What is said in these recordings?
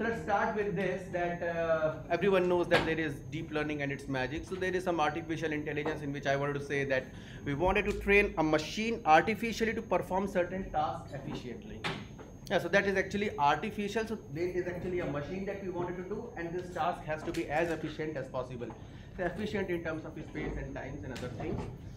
So let's start with this, that everyone knows that there is deep learning and its magic. So there is some artificial intelligence in which I wanted to say that we wanted to train a machine artificially to perform certain tasks efficiently. Yeah, so that is actually artificial. So there is actually a machine that we wanted to do, and this task has to be as efficient as possible. So efficient in terms of space and times and other things.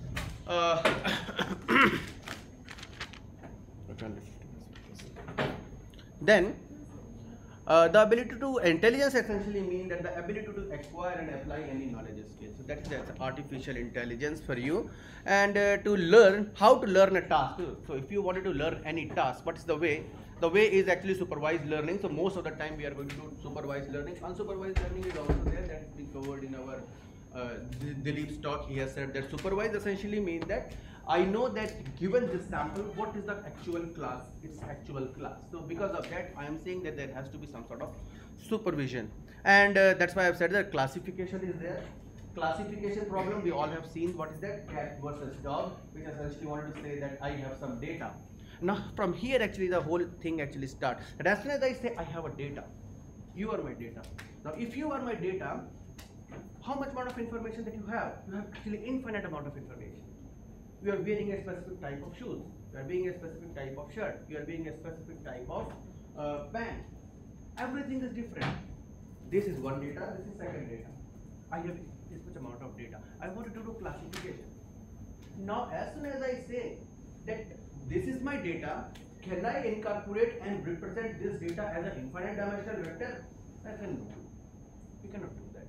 Then the ability to intelligence essentially means that the ability to acquire and apply any knowledge skill. So that's artificial intelligence for you, and to learn how to learn a task. So if you wanted to learn any task, what's the way? The way is actually supervised learning. So most of the time we are going to do supervised learning. Unsupervised learning is also there, that's been covered in our Dilip's talk. He has said that supervised essentially means that I know that given this sample, what is the actual class? It's actual class. So because of that, I am saying that there has to be some sort of supervision, and that's why I've said that classification is there. Classification problem, we all have seen what is that, cat versus dog, which essentially wanted to say that I have some data. Now from here actually the whole thing actually starts. And as soon as I say I have a data, you are my data. Now if you are my data, how much amount of information that you have? You have actually infinite amount of information. You are wearing a specific type of shoes, you are wearing a specific type of shirt, you are wearing a specific type of pant. Everything is different. This is one data, this is second data. I have this much amount of data. I wanted to do classification. Now as soon as I say that this is my data, can I incorporate and represent this data as an infinite dimensional vector? I said no, you cannot do that.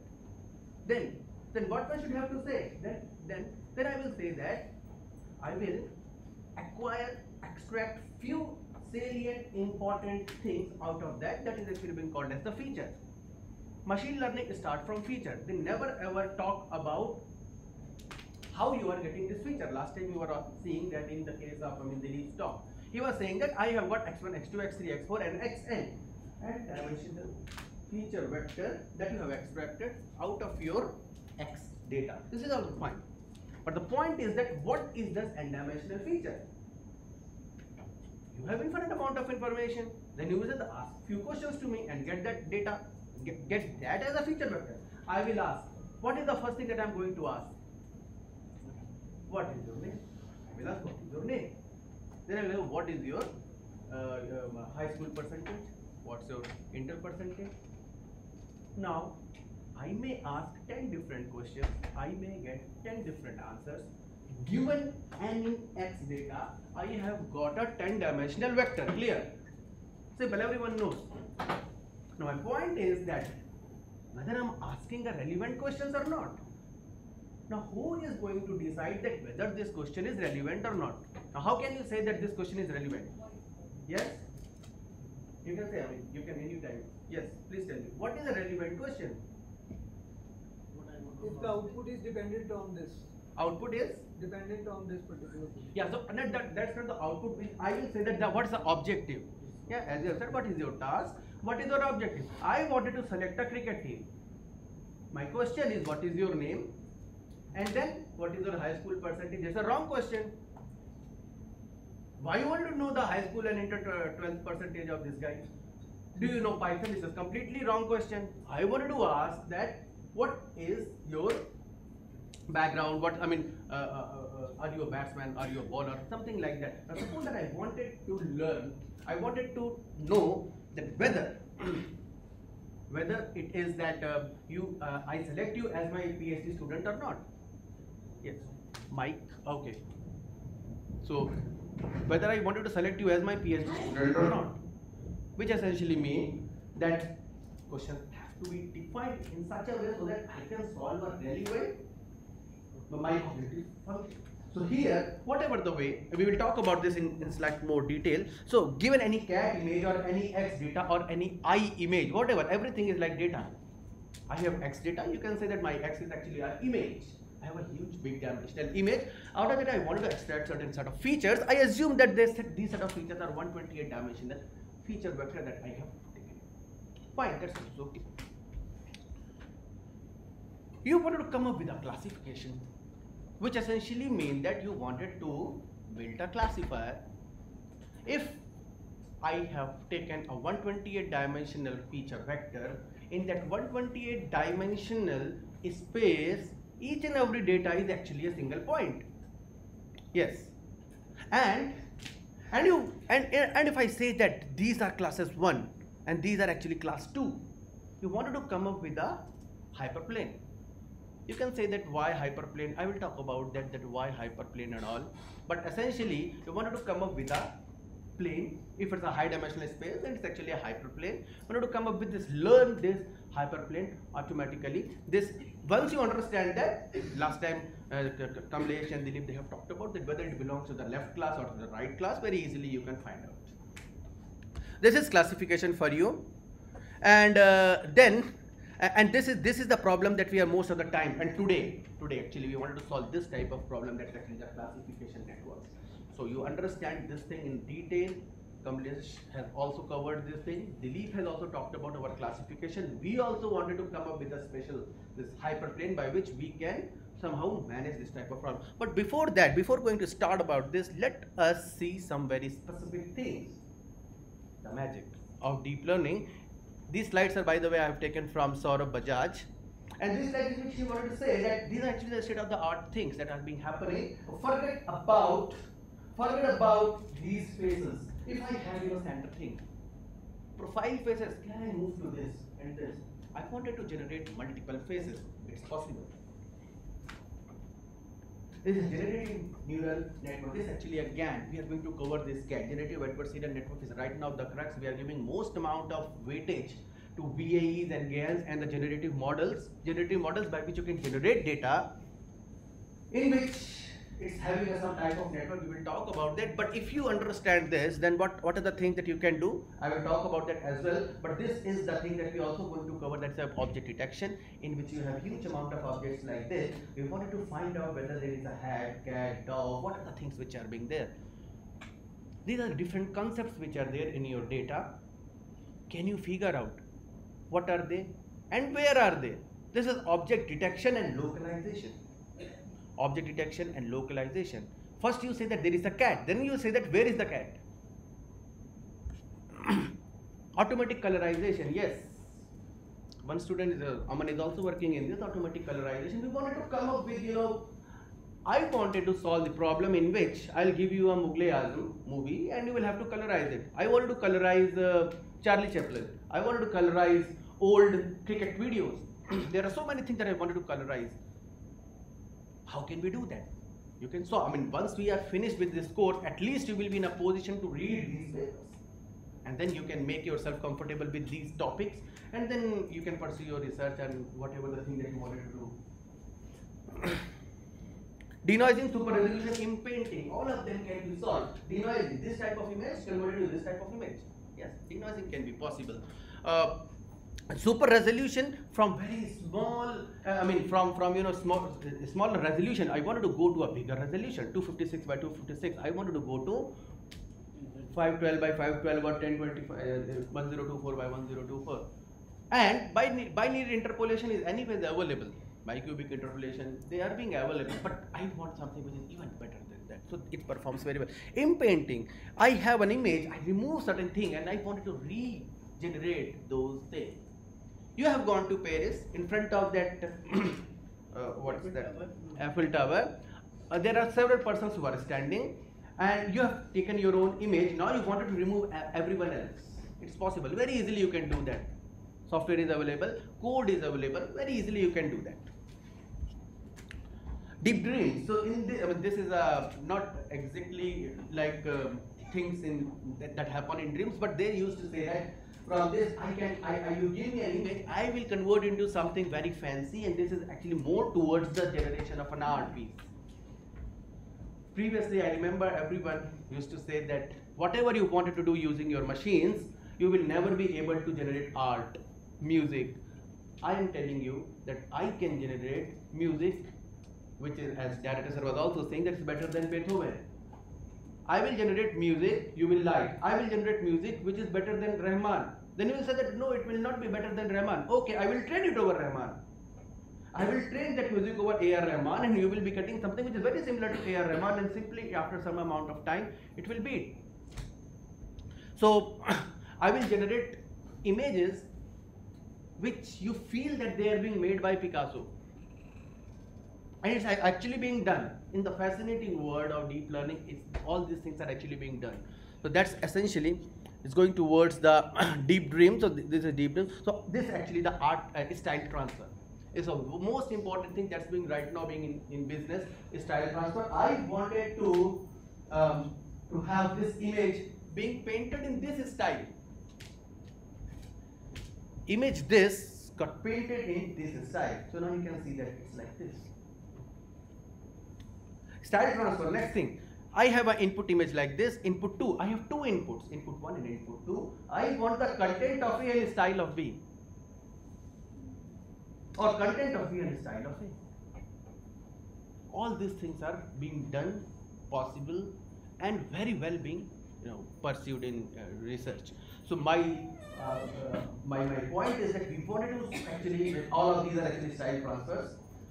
Then what I should have to say? Then I will say that I will acquire, extract few salient important things out of that. That is actually being called as the feature. Machine learning starts from feature. They never ever talk about how you are getting this feature. Last time you were seeing that in the case of Dilip's talk. He was saying that I have got x1, x2, x3, x4 and xn and dimensional feature vector that you have extracted out of your x data. This is also fine. But the point is that what is this n-dimensional feature? You have infinite amount of information. Then you will just ask few questions to me and get that data, get that as a feature vector. I will ask, what is the first thing that I am going to ask? What is your name? I will ask, what is your name? Then I will ask, what is your high school percentage? What's your inter percentage? Now, I may ask 10 different questions. I may get 10 different answers. Given n in x data, I have got a 10-dimensional vector. Clear? Simple, everyone knows. Now, my point is that whether I'm asking a relevant questions or not. Now, who is going to decide that whether this question is relevant or not? Now, how can you say that this question is relevant? Yes? You can say, you can anytime. Yes, please tell me. What is a relevant question? If the output is dependent on this. Output is? Dependent on this particular thing. Yeah, so that's not the output. I will say that what's the objective? Yeah, as you have said, what is your task? What is your objective? I wanted to select a cricket team. My question is, what is your name? And then, what is your high school percentage? It's a wrong question. Why you want to know the high school and inter 12th percentage of this guy? Do you know Python? This is completely wrong question. I wanted to ask that what is your background? What are you a batsman? Are you a bowler? Something like that. Now suppose that I wanted to learn. I wanted to know that whether it is that I select you as my PhD student or not. Yes, Mike. Okay. So whether I wanted to select you as my PhD student or not, which essentially means that questions have to be defined in such a way so that I can solve a relevant my cognitive function. So here, whatever the way, we will talk about this in slightly more detail. So given any cat image or any x data or any I image, whatever, everything is like data. I have x data, you can say that my x is actually an image. I have a huge big dimensional image. Out of it, I wanted to extract certain set of features. I assume that these set of features are 128 dimensional feature vector that I have taken. Fine, that's okay. You wanted to come up with a classification, which essentially means that you wanted to build a classifier. If I have taken a 128 dimensional feature vector. In that 128 dimensional space, each and every data is actually a single point. Yes. And if I say that these are classes 1 and these are actually class 2, you wanted to come up with a hyperplane. You can say that why hyperplane. I will talk about that why hyperplane and all. But essentially, you wanted to come up with a plane. If it's a high dimensional space, then it's actually a hyperplane. You wanted to come up with this, learn this hyperplane automatically. This, once you understand that, last time Kamlesh and Dilip, they have talked about that whether it belongs to the left class or to the right class, very easily you can find out. This is classification for you. And this is the problem that we are most of the time, and today actually we wanted to solve this type of problem, that's actually the classification networks. So you understand this thing in detail. Kamlesh has also covered this thing. Dilip has also talked about our classification. We also wanted to come up with a special, this hyperplane by which we can somehow manage this type of problem. But before that, before going to start about this, let us see some very specific things. The magic of deep learning. These slides are, by the way, I have taken from Saurabh Bajaj. And this slide is which he wanted to say that these are actually the state of the art things that are being happening. Forget about these faces. If I have your center thing, profile faces, can I move to this and this? I wanted to generate multiple faces. It's possible. This is generative neural network. This is actually a GAN. We are going to cover this GAN. Generative adversarial network is right now the crux. We are giving most amount of weightage to VAEs and GANs and the generative models by which you can generate data, in which it's having some type of network. We will talk about that. But if you understand this, then what are the things that you can do? I will talk about that as well. But this is the thing that we are also going to cover, that's object detection, in which you have huge amount of objects like this. We wanted to find out whether there is a hat, cat, dog, what are the things which are being there. These are different concepts which are there in your data. Can you figure out what are they and where are they? This is object detection and localization. Object detection and localization. First you say that there is a cat, then you say that where is the cat? Automatic colorization, yes. One student, Aman, is also working in this automatic colorization. We wanted to come up with, I wanted to solve the problem in which I'll give you a Mughal-e-Azam movie and you will have to colorize it. I wanted to colorize Charlie Chaplin. I wanted to colorize old cricket videos. There are so many things that I wanted to colorize. How can we do that? You can solve. Once we are finished with this course, at least you will be in a position to read these papers. And then you can make yourself comfortable with these topics. And then you can pursue your research and whatever the thing that you wanted to do. Denoising, super resolution, inpainting, all of them can be solved. Denoising, this type of image converted to this type of image. Yes, denoising can be possible. Super resolution from very small, small resolution. I wanted to go to a bigger resolution, 256 by 256. I wanted to go to 512 by 512 or 1025, 1024 by 1024. And binary interpolation is anyways available. Bicubic interpolation, they are being available, but I want something which is even better than that. So it performs very well. Inpainting, I have an image, I remove certain thing and I wanted to regenerate those things. You have gone to Paris, in front of that, what's that? Eiffel Tower. There are several persons who are standing and you have taken your own image. Now you wanted to remove everyone else. It's possible. Very easily you can do that. Software is available, code is available. Very easily you can do that. Deep dreams. So in this, this is not exactly like things that happen in dreams, but they used to say that from this you give me an image, I will convert into something very fancy, and this is actually more towards the generation of an art piece. Previously, I remember everyone used to say that whatever you wanted to do using your machines, you will never be able to generate art, music. I am telling you that I can generate music, which is, as director sir was also saying, that is better than Beethoven. I will generate music you will like. I will generate music which is better than Rahman. Then you will say that no, it will not be better than Rahman. Okay, I will train it over Rahman. I will train that music over A.R. Rahman, and you will be getting something which is very similar to A.R. Rahman, and simply after some amount of time it will beat. So I will generate images which you feel that they are being made by Picasso. And it's actually being done. In the fascinating world of deep learning, all these things are actually being done. So that's essentially, it's going towards the deep dream. So this is deep dream. So this actually the art style transfer is the most important thing that's being right now being in business is style transfer. I wanted to have this image being painted in this style. Image this got painted in this style. So now you can see that it's like this. Style transfer. Next thing, I have an input image like this. Input 2. I have two inputs. Input 1 and input 2. I want the content of A and style of B. Or content of B and style of A. All these things are being done, possible, and very well being pursued in research. So my point is that we wanted to actually, with all of these are actually style transfers.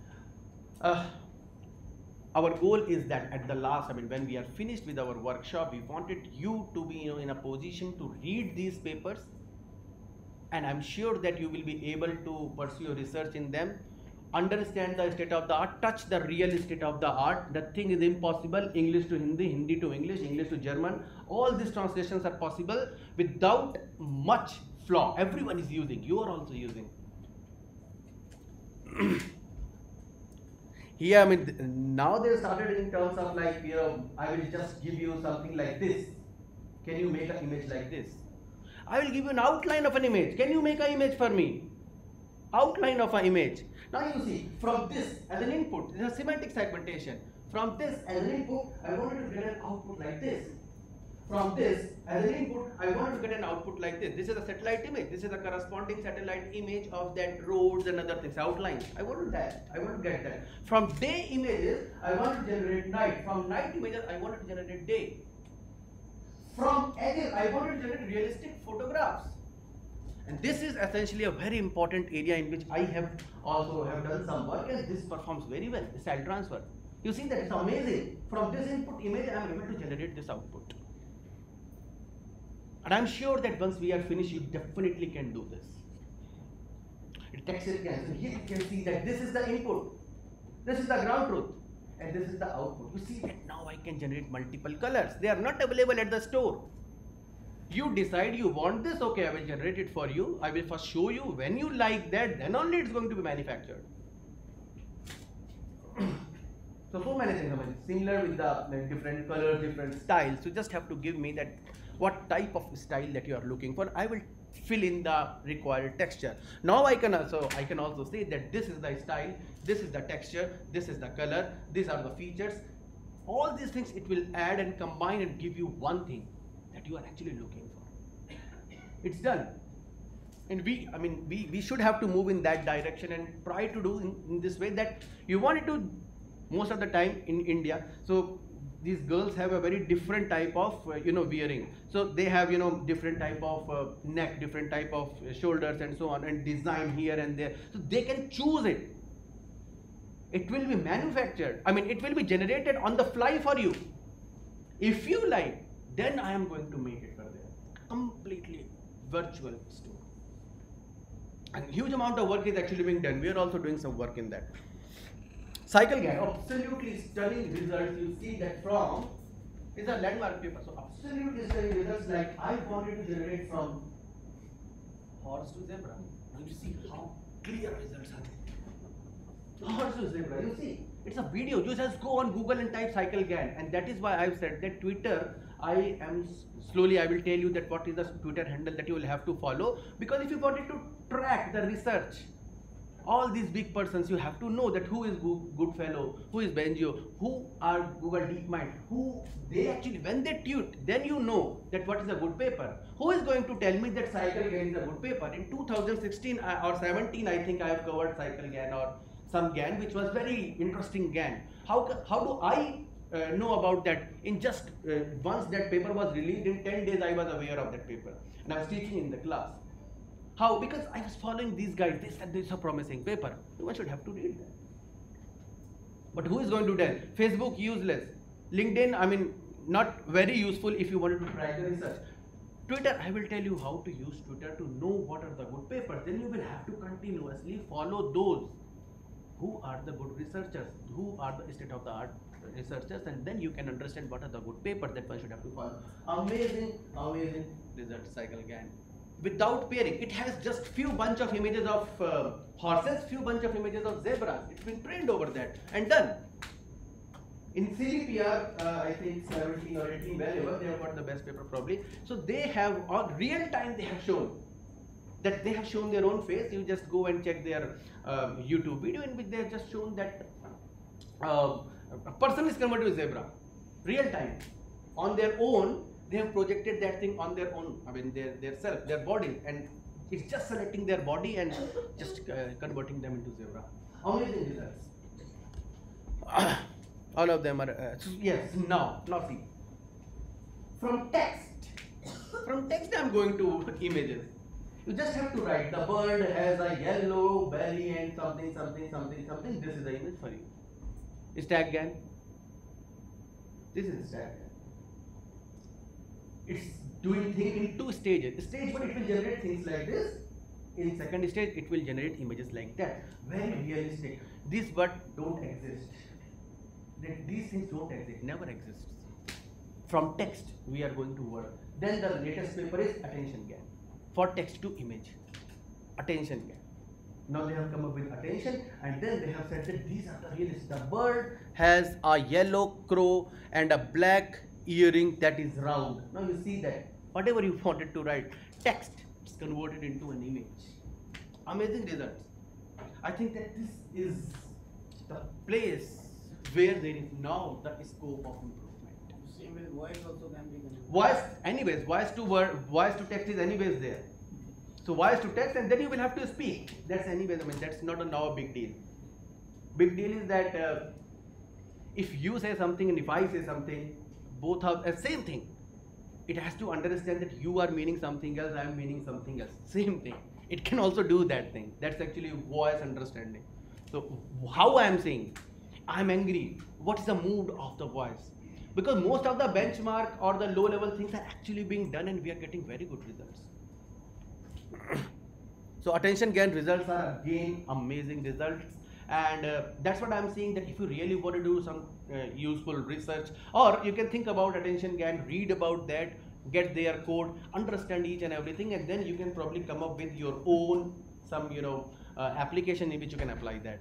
Our goal is that at the last, when we are finished with our workshop, we wanted you to be in a position to read these papers, and I'm sure that you will be able to pursue your research in them, understand the state of the art, touch the real state of the art. The thing is impossible. English to Hindi, Hindi to English, English to German. All these translations are possible without much flaw. Everyone is using. You are also using. Here, now they started in terms of like, I will just give you something like this. Can you make an image like this? I will give you an outline of an image. Can you make an image for me? Outline of an image. Now you see, from this as an input, this is a semantic segmentation. From this as an input, I wanted to get an output like this. From this as an input, I wanted to get an output like this. This is a satellite image. This is a corresponding satellite image of that roads and other things, outlines. I wanted that. I want to get that. From day images, I want to generate night. From night images, I wanted to generate day. From edges, I wanted to generate realistic photographs. And this is essentially a very important area in which I have also done some work, and this performs very well, style transfer. You see that it's amazing. From this input image, I am able to generate this output. And I'm sure that once we are finished, you definitely can do this. Texture can. So here you can see that this is the input, this is the ground truth, and this is the output. You see that now I can generate multiple colors. They are not available at the store. You decide you want this, okay, I will generate it for you. I will first show you. When you like that, then only it's going to be manufactured. So many things. Similar with the different colors, different styles. You just have to give me that what type of style that you are looking for. I will fill in the required texture. Now I can also say that this is the style, this is the texture, this is the color, these are the features. All these things it will add and combine and give you one thing that you are actually looking for. It's done. And we should have to move in that direction and try to do in this way that you want it to most of the time in India. So these girls have a very different type of wearing. So they have different type of neck, different type of shoulders and so on, and design here and there. So they can choose it. It will be manufactured. It will be generated on the fly for you. If you like, then I am going to make it for them. Completely virtual store. And huge amount of work is actually being done. We are also doing some work in that. CycleGAN, absolutely stunning results. You see that from is a landmark paper. So absolutely stunning results. Like I wanted to generate from horse to zebra. Now you see how clear results are. Horse to zebra. You see, it's a video. You just go on Google and type CycleGAN, and that is why I've said that Twitter. I will tell you that what is the Twitter handle that you will have to follow, because if you wanted to track the research, all these big persons, you have to know that who is Goodfellow, who is Bengio, who are Google DeepMind, who they actually, when they tweet, then you know that what is a good paper. Who is going to tell me that CycleGAN is a good paper? In 2016 or 17, I think I have covered CycleGAN or some GAN, which was very interesting GAN. How do I know about that? In just once that paper was released, in 10 days I was aware of that paper, and I was teaching in the class. How? Because I was following these guys. They said this is a promising paper. One should have to read that. But who is going to tell? Facebook useless. LinkedIn, not very useful if you wanted to track the research. Twitter, I will tell you how to use Twitter to know what are the good papers. Then you will have to continuously follow those who are the good researchers, who are the state of the art researchers, and then you can understand what are the good papers that one should have to follow. Amazing, amazing result cycle GAN. Without pairing, it has just few bunch of images of horses, few bunch of images of zebras. It's been trained over that and done. In CDPR, I think 17 or 18, wherever, they have got the best paper probably. So they have, on real time, they have shown that they have shown their own face. You just go and check their YouTube video in which they have just shown that a person is converted to zebra. Real time. On their own, they have projected that thing on their own, I mean their self, their body, and it's just selecting their body and just converting them into zebra. Amazing results. All of them are, yes, now see. From text I'm going to images. You just have to write, the bird has a yellow belly and something. This is the image for you. Stack GAN. This is stack GAN. It's doing things in two stages. Stage 1, it will generate things like this. In second stage, it will generate images like that. Very realistic. These but don't exist. These things don't exist, never exists. From text, we are going to word. Then the latest paper is attention GAN. For text to image. Attention GAN. Now they have come up with attention, and then they have said that these are the realists. The bird has a yellow crow and a black earring that is round. Now you see that whatever you wanted to write, text is converted into an image. Amazing results. I think that this is the place where there is now the scope of improvement. Same with voice also can be converted. Voice, anyways, voice to word, voice to text is anyways there. So voice to text, and then you will have to speak. That's anyways, I mean, that's not now a big deal. Big deal is that if you say something and if I say something, both are the same thing. It has to understand that you are meaning something else, I am meaning something else. Same thing. It can also do that thing. That's actually voice understanding. So how I am saying, I am angry. What is the mood of the voice? Because most of the benchmark or the low level things are actually being done, and we are getting very good results. So attention GAN results are again amazing results, and that's what I'm saying, that if you really want to do some useful research, or you can think about attention GAN, read about that, get their code, understand each and everything, and then you can probably come up with your own some application in which you can apply that.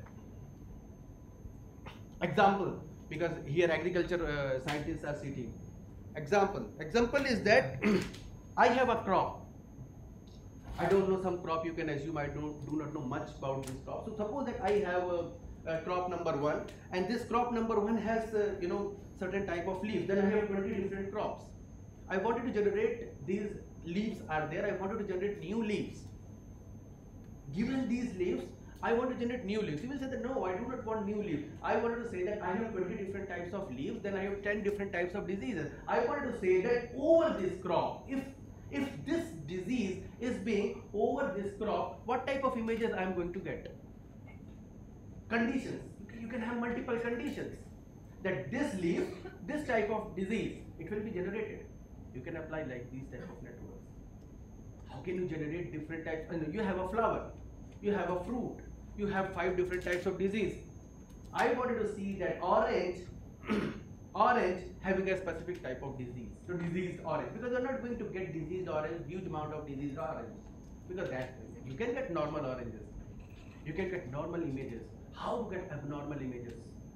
Example, because here agriculture scientists are sitting. Example is that I have a crop. I don't know some crop, you can assume I do not know much about this crop. So suppose that I have a crop number 1, and this crop number 1 has certain type of leaves. Then I have 20 different crops. I wanted to generate, these leaves are there, I wanted to generate new leaves. Given these leaves, I want to generate new leaves. You will say that no, I do not want new leaves. I wanted to say that I have 20 different types of leaves, then I have 10 different types of diseases. I wanted to say that over this crop, if this disease is being over this crop, what type of images I am going to get? Conditions. You can have multiple conditions. That this leaf, this type of disease, it will be generated. You can apply like these type of networks. How can you generate different types? You have a flower, you have a fruit, you have 5 different types of disease. I wanted to see that orange having a specific type of disease. So diseased orange, because you're not going to get diseased orange, huge amount of diseased orange, because that you can get normal oranges, you can get normal images. How to get abnormal images?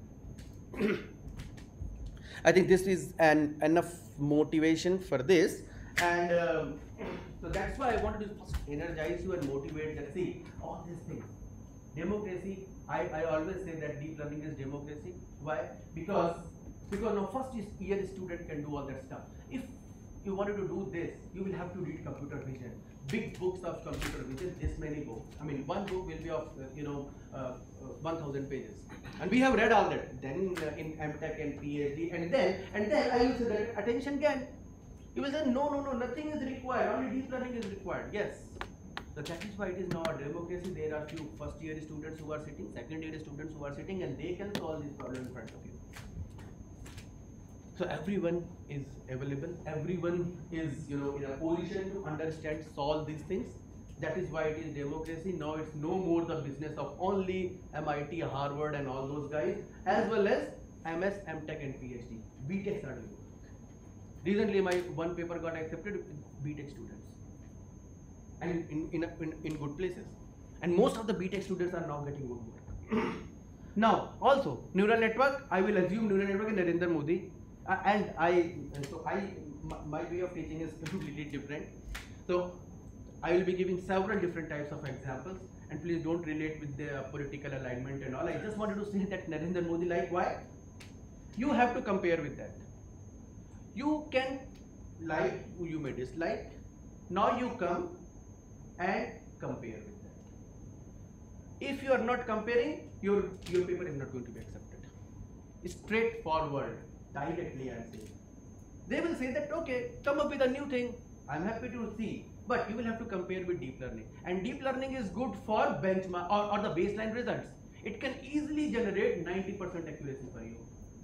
I think this is enough motivation for this, and so that's why I wanted to first energize you and motivate that. See, all these things. Democracy, I always say that deep learning is democracy. Why? Because now first year student can do all that stuff. If you wanted to do this, you will have to read computer vision, big books of computer vision, this many books. I mean, one book will be of 1,000 pages, and we have read all that. Then in MTech and PhD, and then I will say that attention GAN. You will say no, nothing is required. Only deep learning is required. Yes. So that is why it is now a democracy. There are few first year students who are sitting, second year students who are sitting, and they can solve this problem in front of you. So everyone is available, everyone is in a position to understand, solve these things. That is why it is democracy. Now it's no more the business of only MIT, Harvard and all those guys, as well as MS, MTech and PhD. BTechs are doing work. Recently my one paper got accepted with BTech students and in good places. And most of the BTech students are now getting good work. Now also neural network, I will assume neural network in Narendra Modi. My way of teaching is completely different. So I will be giving several different types of examples, and please don't relate with the political alignment and all. I just wanted to say that Narendra Modi, like, why? You have to compare with that. You can like, you may dislike. Now you come and compare with that. If you are not comparing, your paper is not going to be accepted. Straightforward, directly I am saying. They will say that, okay, come up with a new thing. I'm happy to see. But you will have to compare with deep learning. And deep learning is good for benchmark or the baseline results. It can easily generate 90% accuracy for you.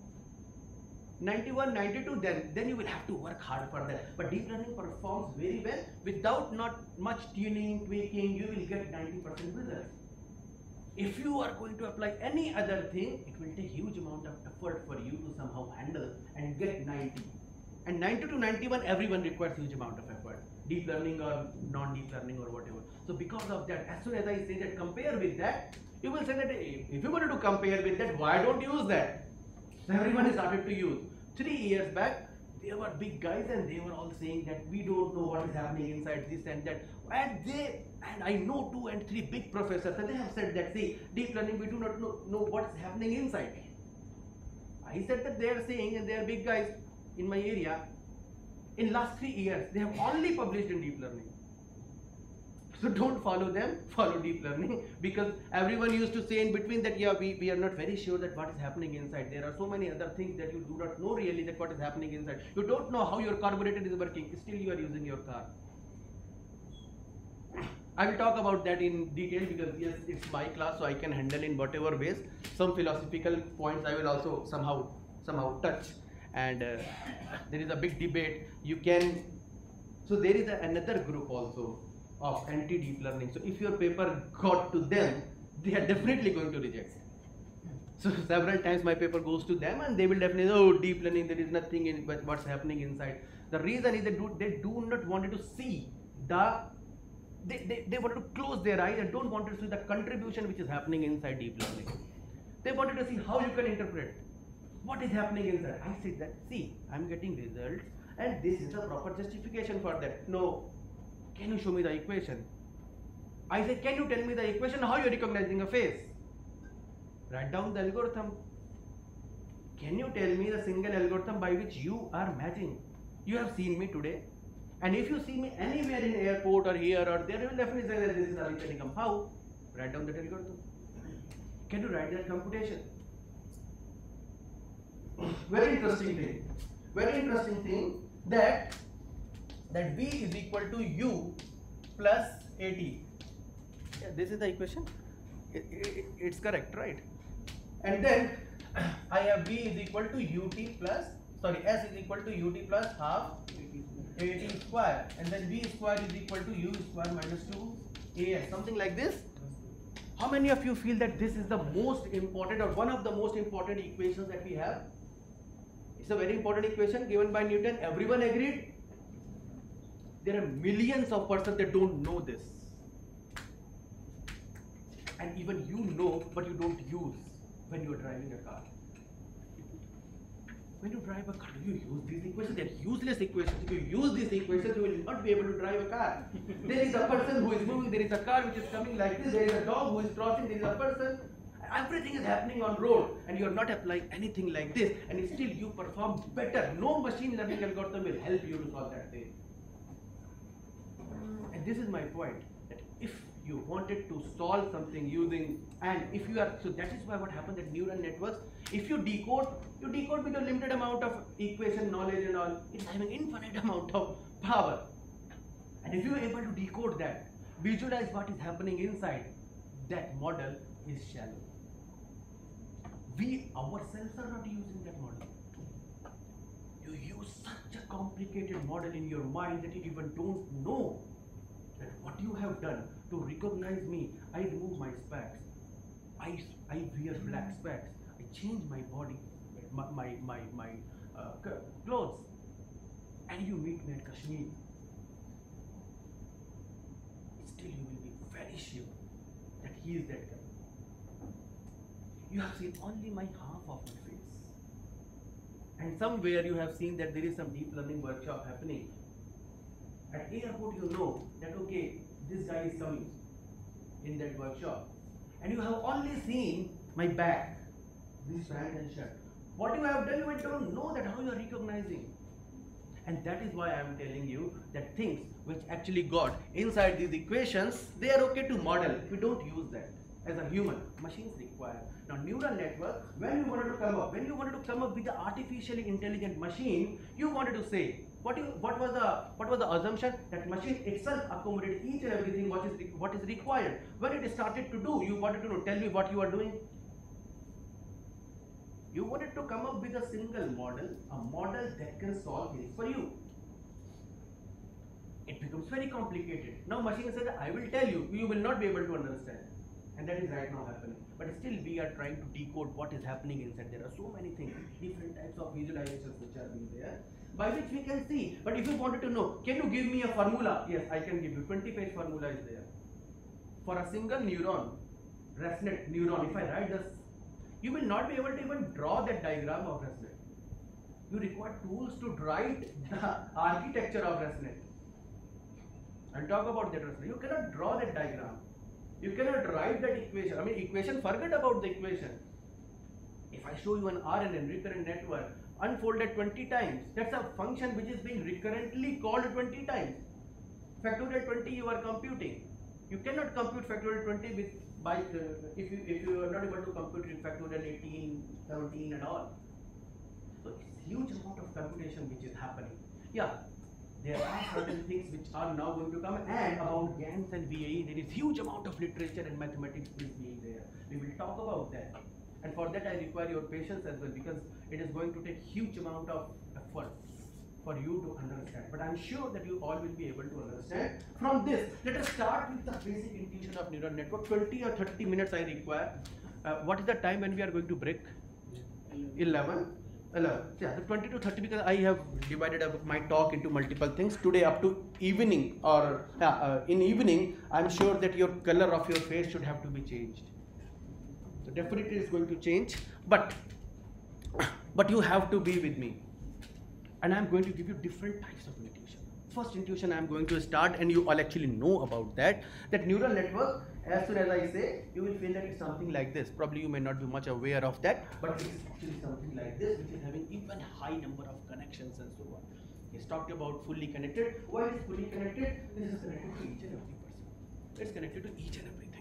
91, 92, then you will have to work hard for that. But deep learning performs very well without not much tuning, tweaking. You will get 90% results. If you are going to apply any other thing, it will take huge amount of effort for you to somehow handle and get 90. And 90 to 91, everyone requires huge amount of effort. Deep learning or non-deep learning or whatever. So because of that, as soon as I say that compare with that, you will say that if you wanted to compare with that, why don't use that? So everyone started to use. 3 years back, there were big guys and they were all saying that we don't know what is happening inside this and that. And I know 2 and 3 big professors and they have said that, see, deep learning, we do not know what's happening inside. I said that they are saying, and they are big guys in my area, in last 3 years, they have only published in deep learning. So don't follow them, follow deep learning, because everyone used to say in between that, yeah, we are not very sure that what is happening inside. There are so many other things that you do not know really that what is happening inside. You don't know how your carburetor is working, still you are using your car. I will talk about that in detail because yes, it's my class, so I can handle in whatever ways. Some philosophical points I will also somehow touch. And there is a big debate. So there is another group also of anti-deep learning. So if your paper got to them, they are definitely going to reject. So several times my paper goes to them and they will definitely, oh, deep learning, there is nothing in what's happening inside. The reason is they do not want to see they wanted to close their eyes and don't want to see the contribution which is happening inside deep learning. They wanted to see how you can interpret what is happening inside. I said that, see, I'm getting results and this is the proper justification for that. No, can you show me the equation? I said, can you tell me the equation how you're recognizing a face? Write down the algorithm. Can you tell me the single algorithm by which you are matching? You have seen me today. And if you see me anywhere in airport or here or there, you will definitely say that this is arithmetic. How? Write down that algorithm. Can you write that computation? Very interesting thing. Very interesting thing that V is equal to U plus AT. Yeah, this is the equation. It's correct, right? And then I have V is equal to S is equal to UT plus half AT square, and then V square is equal to U square minus 2AS, something like this. How many of you feel that this is the most important or one of the most important equations that we have? It's a very important equation given by Newton. Everyone agreed? There are millions of persons that don't know this. And even you know, but you don't use when you are driving a car. When you drive a car, you use these equations. They are useless equations. If you use these equations, you will not be able to drive a car. There is a person who is moving, there is a car which is coming like this, there is a dog who is crossing, there is a person. Everything is happening on road and you are not applying anything like this, and still you perform better. No machine learning algorithm will help you to solve that thing. And this is my point, that if you wanted to solve something using, and if you are, so that is why what happens at neural networks, if you decode with a limited amount of equation knowledge and all, it's having infinite amount of power. And if you are able to decode that, visualize what is happening inside, that model is shallow. We ourselves are not using that model. You use such a complicated model in your mind that you even don't know that what you have done to recognize me. I remove my specs. I wear black specs. I change my body, my clothes, and you meet me at Kashmir. Still, you will be very sure that he is that guy. You have seen only my half of my face, and somewhere you have seen that there is some deep learning workshop happening. At airport, you know that okay, this guy is coming in that workshop, and you have only seen my back, this pant and shirt. What you have done, you don't know that how you are recognizing. And that is why I am telling you that things which actually got inside these equations, they are okay to model. We don't use that as a human. Machines require. Now neural network, when you wanted to come up with the artificially intelligent machine, you wanted to say, what was the assumption? That machine itself accommodated each and everything what is required. When it started to do, you wanted to know, tell me what you are doing. You wanted to come up with a single model, a model that can solve things for you. It becomes very complicated. Now machine says, I will tell you, you will not be able to understand. And that is right now happening. But still we are trying to decode what is happening inside. There are so many things, different types of visualizations which are being there, by which we can see. But if you wanted to know, can you give me a formula? Yes, I can give you. 20-page formula is there. For a single neuron, ResNet neuron, if I write this, you will not be able to even draw that diagram of ResNet. You require tools to write the architecture of ResNet. And talk about that ResNet. You cannot draw that diagram. You cannot write that equation. I mean, equation, forget about the equation. If I show you an RNN, recurrent network, unfolded 20 times, that's a function which is being recurrently called 20 times. Factorial 20 you are computing. You cannot compute factorial 20 with if you are not able to compute in factorial 18, 17 and all. So it's huge amount of computation which is happening. Yeah, there are certain things which are now going to come, and about GANs and VAE, there is huge amount of literature and mathematics is being there. We will talk about that. And for that I require your patience as well, because it is going to take huge amount of effort for you to understand. But I'm sure that you all will be able to understand. From this, let us start with the basic intuition of neural network. 20 or 30 minutes I require. What is the time when we are going to break? 11. Yeah, the 20 to 30, because I have divided up my talk into multiple things. Today up to evening, or in evening, I'm sure that your color of your face should have to be changed. So definitely it's going to change, but you have to be with me. And I'm going to give you different types of intuition. First intuition I'm going to start, and you all actually know about that neural network, as soon as I say, you will feel that it's something like this. Probably you may not be much aware of that, but it's actually something like this, which is having even high number of connections and so on. He's talked about fully connected. Why is fully connected? This is connected to each and every person. It's connected to each and everything.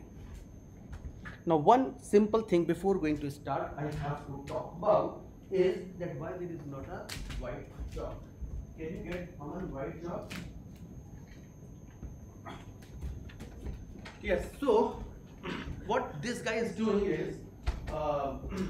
Now one simple thing before going to start I have to talk about is that why there is not a white chalk. Can you get one white chalk? Yes, so what this guy is doing is Actually,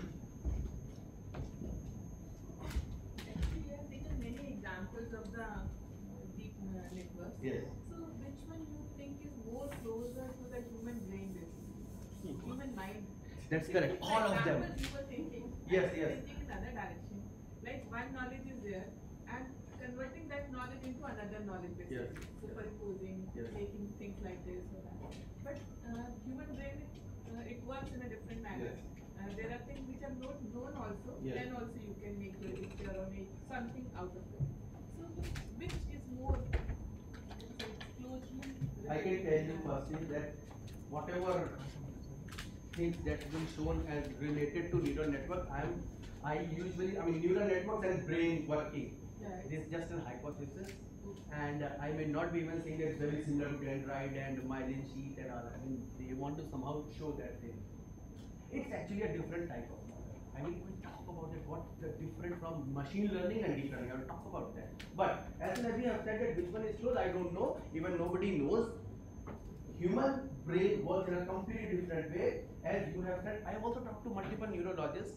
you have taken many examples of the deep networks. yes. So, which one you think is more closer to the human brain, basically? Human mind? That's correct. The All of them. examples you were thinking, Yes, and yes. thinking in other direction. Like one knowledge is there, and converting that knowledge into another knowledge, basically. Yes. Superimposing, Yes. making things like this or that. But human brain, it works in a different manner. Yes. There are things which are not known also, Yes. then also you can make a picture or make something out of it. So which is more closely I can tell you firstly that whatever things that have been shown as related to neural network, neural networks and brain working. Right. It is just a hypothesis, and I may not be even saying that it's very similar to dendrite and myelin sheath and all. I mean, they want to somehow show that thing. It's actually a different type of model. I will even talk about it, what's the different from machine learning and deep learning. I will talk about that. But as soon as we have said that which one is close, I don't know. Even nobody knows. Human brain works in a completely different way. As you have said, I have also talked to multiple neurologists,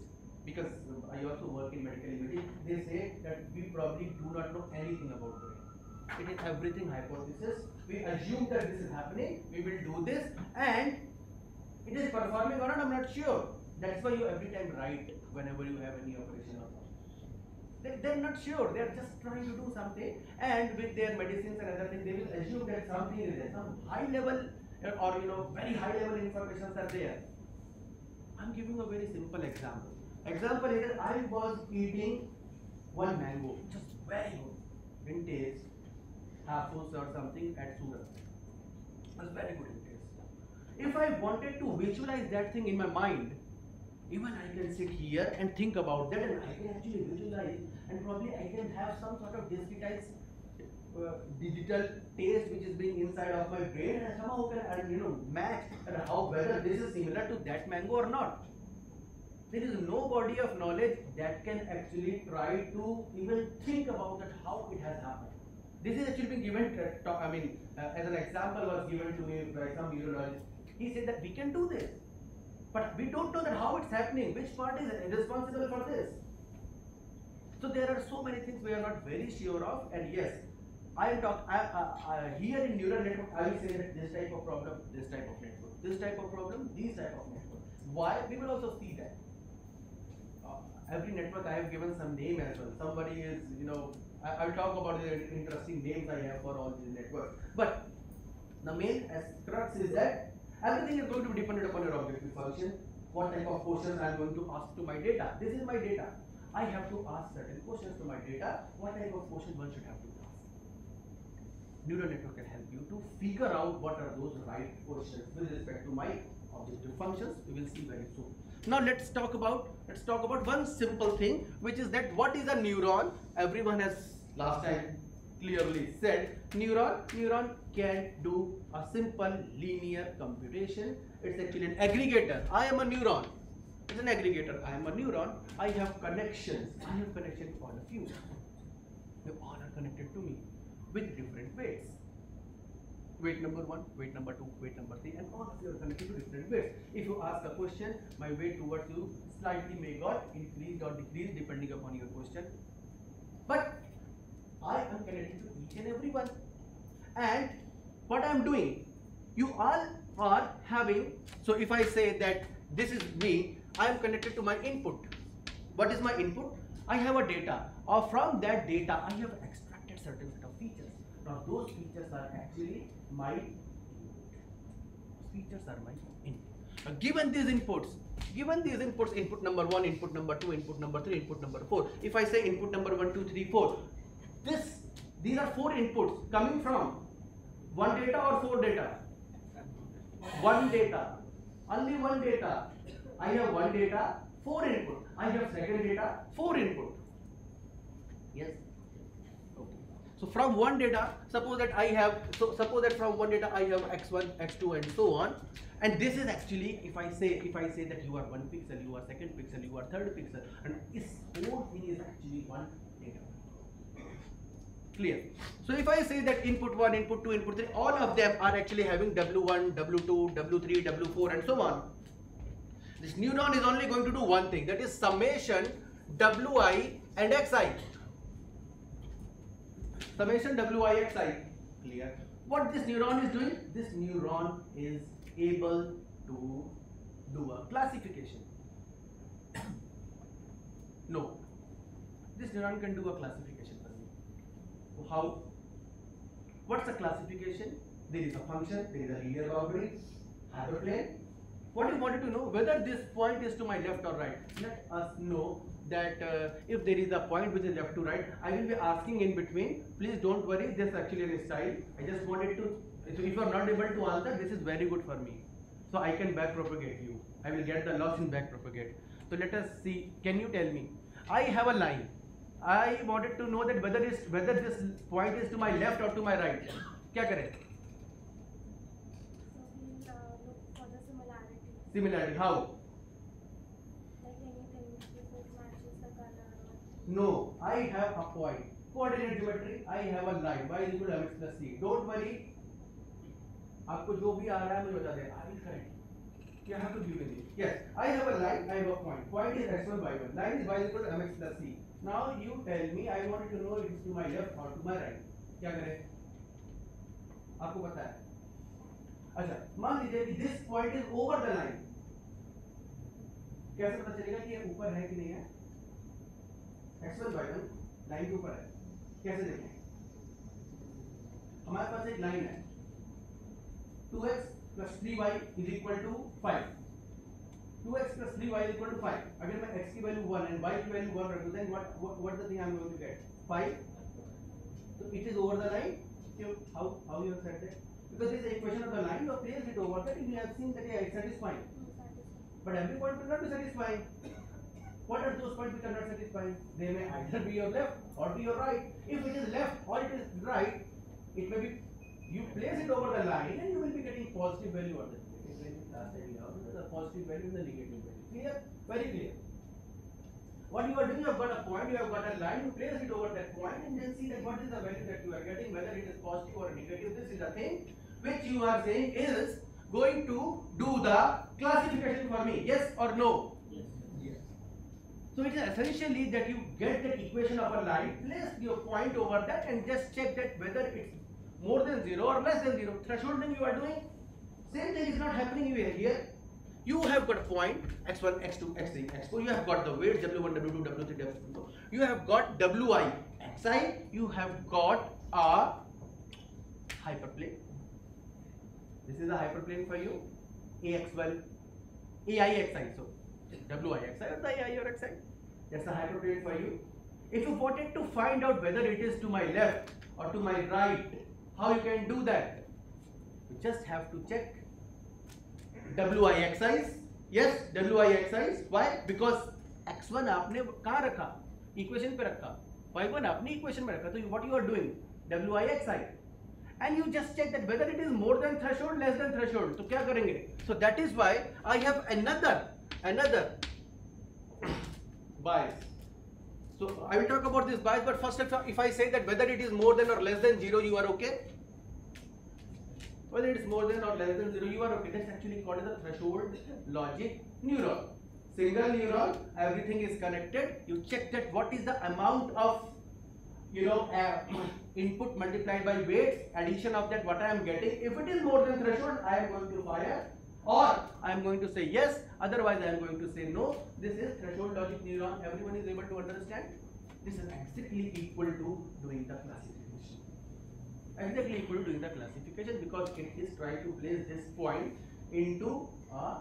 because I also work in medical imaging, they say that we probably do not know anything about brain. It is everything hypothesis. We assume that this is happening, we will do this, and it is performing or not, I'm not sure. That's why you every time write whenever you have any operation or not. They're not sure, they're just trying to do something, and with their medicines and other things, they will assume that something is there, some high level or very high level informations are there. I'm giving a very simple example. Example is that I was eating one mango, just very good in taste, Hafus or something at Surat. It was very good in taste. If I wanted to visualize that thing in my mind, even I can sit here and think about that, and I can actually visualize, and probably I can have some sort of discretized digital taste which is being inside of my brain, and somehow can match how whether this is similar to that mango or not. There is no body of knowledge that can actually try to even think about that how it has happened. This is actually being given. As an example was given to me by some neurologist. He said that we can do this, but we don't know that how it's happening. Which part is responsible for this? So there are so many things we are not very sure of, and yes, I am here in neural network. I will say that this type of problem, this type of network, this type of problem, these type of network. Why? We will also see that. Every network I have given some name as well. Somebody is, I'll talk about the interesting names I have for all these networks. But the main crux is that everything is going to be dependent upon your objective function. What type of questions I am going to ask to my data. This is my data. I have to ask certain questions to my data. What type of questions one should have to ask. Neural network can help you to figure out what are those right questions with respect to my objective functions. We will see very soon. Now let's talk about one simple thing, which is that what is a neuron? Everyone has last time clearly said neuron can do a simple linear computation. It's actually an aggregator. I am a neuron. It's an aggregator. I am a neuron. I have connections. I have connection to all of you. You all are connected to me with different weights. Weight number 1, weight number 2, weight number 3, and all of you are connected to different weights. If you ask a question, my weight towards you slightly may got increased or decreased depending upon your question. But I am connected to each and every one. And what I am doing, you all are having, so if I say that this is me, I am connected to my input. What is my input? I have a data, or from that data I have extracted certain set of features. Now those features are actually my input. Given these inputs, input number 1, input number 2, input number 3, input number 4. If I say input number 1, 2, 3, 4, these are 4 inputs coming from one data or 4 data? One data. Only one data. I have one data, 4 input. I have second data, 4 input. Yes. So from one data, suppose that from one data I have x1, x2, and so on. And this is actually, if I say that you are 1 pixel, you are second pixel, you are third pixel, and this whole thing is actually one data. Clear? So if I say that input 1, input 2, input 3, all of them are actually having W1, W2, W3, W4, and so on. This neuron is only going to do one thing, that is summation Wi and Xi. Summation Wi, Xi. Clear? What this neuron is doing? This neuron is able to do a classification. No. This neuron can do a classification for me. How? What's a classification? There is a function, there is a linear boundary, hyperplane. What you wanted to know, whether this point is to my left or right. Let us know that if there is a point which is left to right, I will be asking in between. Please don't worry, this is actually a style. I just wanted to, so if you are not able to answer, this is very good for me. So I can back propagate you. I will get the loss in back propagate. So let us see, can you tell me? I have a line. I wanted to know that whether this point is to my left or to my right. Kya kare? So we'll look for the similarity. Similarity, how? Like anything, if it matches the color or... No, I have a point. Coordinate geometry, I have a line. Y is equal to mx plus c. Don't worry. आपको जो भी आ रहा है मुझे बता दे. I will try. You have to give me. Yes, I have a line, I have a point. Point is x1, y1. Line is y equal to mx plus c. Now you tell me, I want to know if it's to my left or to my right. क्या करें? आपको पता है? अच्छा, मान लीजिए कि this point is over the line. कैसे पता चलेगा कि ये ऊपर है कि नहीं है? x1, y1 लाइन के ऊपर है. कैसे देखें? हमारे पास एक लाइन है. 2x plus 3y is equal to 5. 2x plus 3y is equal to 5. अगर मैं x की वैल्यू 1 and y की वैल्यू 1 रखूं, then what the thing I am going to get? 5. So it is over the line. So how you have said that? Because this is the equation of the line. You have placed it over that. You have seen that yeah, it's satisfying. But every point will not be satisfying. What are those points which are not satisfying? They may either be your left or be your right. If it is left or it is right, it may be. You place it over the line and you will be getting positive value or the negative value. The positive value and the negative value. Clear? Very clear. What you are doing, you have got a point, you have got a line, you place it over that point and then see that what is the value that you are getting, whether it is positive or negative. This is the thing which you are saying is going to do the classification for me. Yes or no? Yes. So it is essentially that you get the equation of a line, place your point over that and just check that whether it's more than 0 or less than 0. Thresholding you are doing. Same thing is not happening here. You have got a point x1, x2, x3, x4. You have got the weights w1, w2, w3, w4. You have got wi, xi. You have got a hyperplane. This is a hyperplane for you. Ax1, ai xi. So wi xi or the ai or xi. That's the hyperplane for you. If you wanted to find out whether it is to my left or to my right, how you can do that? You just have to check wi xi. Yes, wi xi. Why? Because x1 आपने कहाँ रखा? Equation पे रखा. y1 आपने equation में रखा. So what you are doing? wi xi. And you just check that whether it is more than threshold, less than threshold. तो क्या करेंगे? So that is why I have another bias. So I will talk about this bias, but first if I say that whether it is more than or less than 0, you are okay. Whether it is more than or less than 0, you are okay. That's actually called as a threshold logic neuron. Single neuron, everything is connected. You check that what is the amount of input multiplied by weights, addition of that what I am getting. If it is more than threshold, I am going to fire, or I am going to say yes, otherwise I am going to say no. This is threshold logic neuron. Everyone is able to understand? This is exactly equal to doing the classification. Exactly equal to doing the classification because it is trying to place this point into a.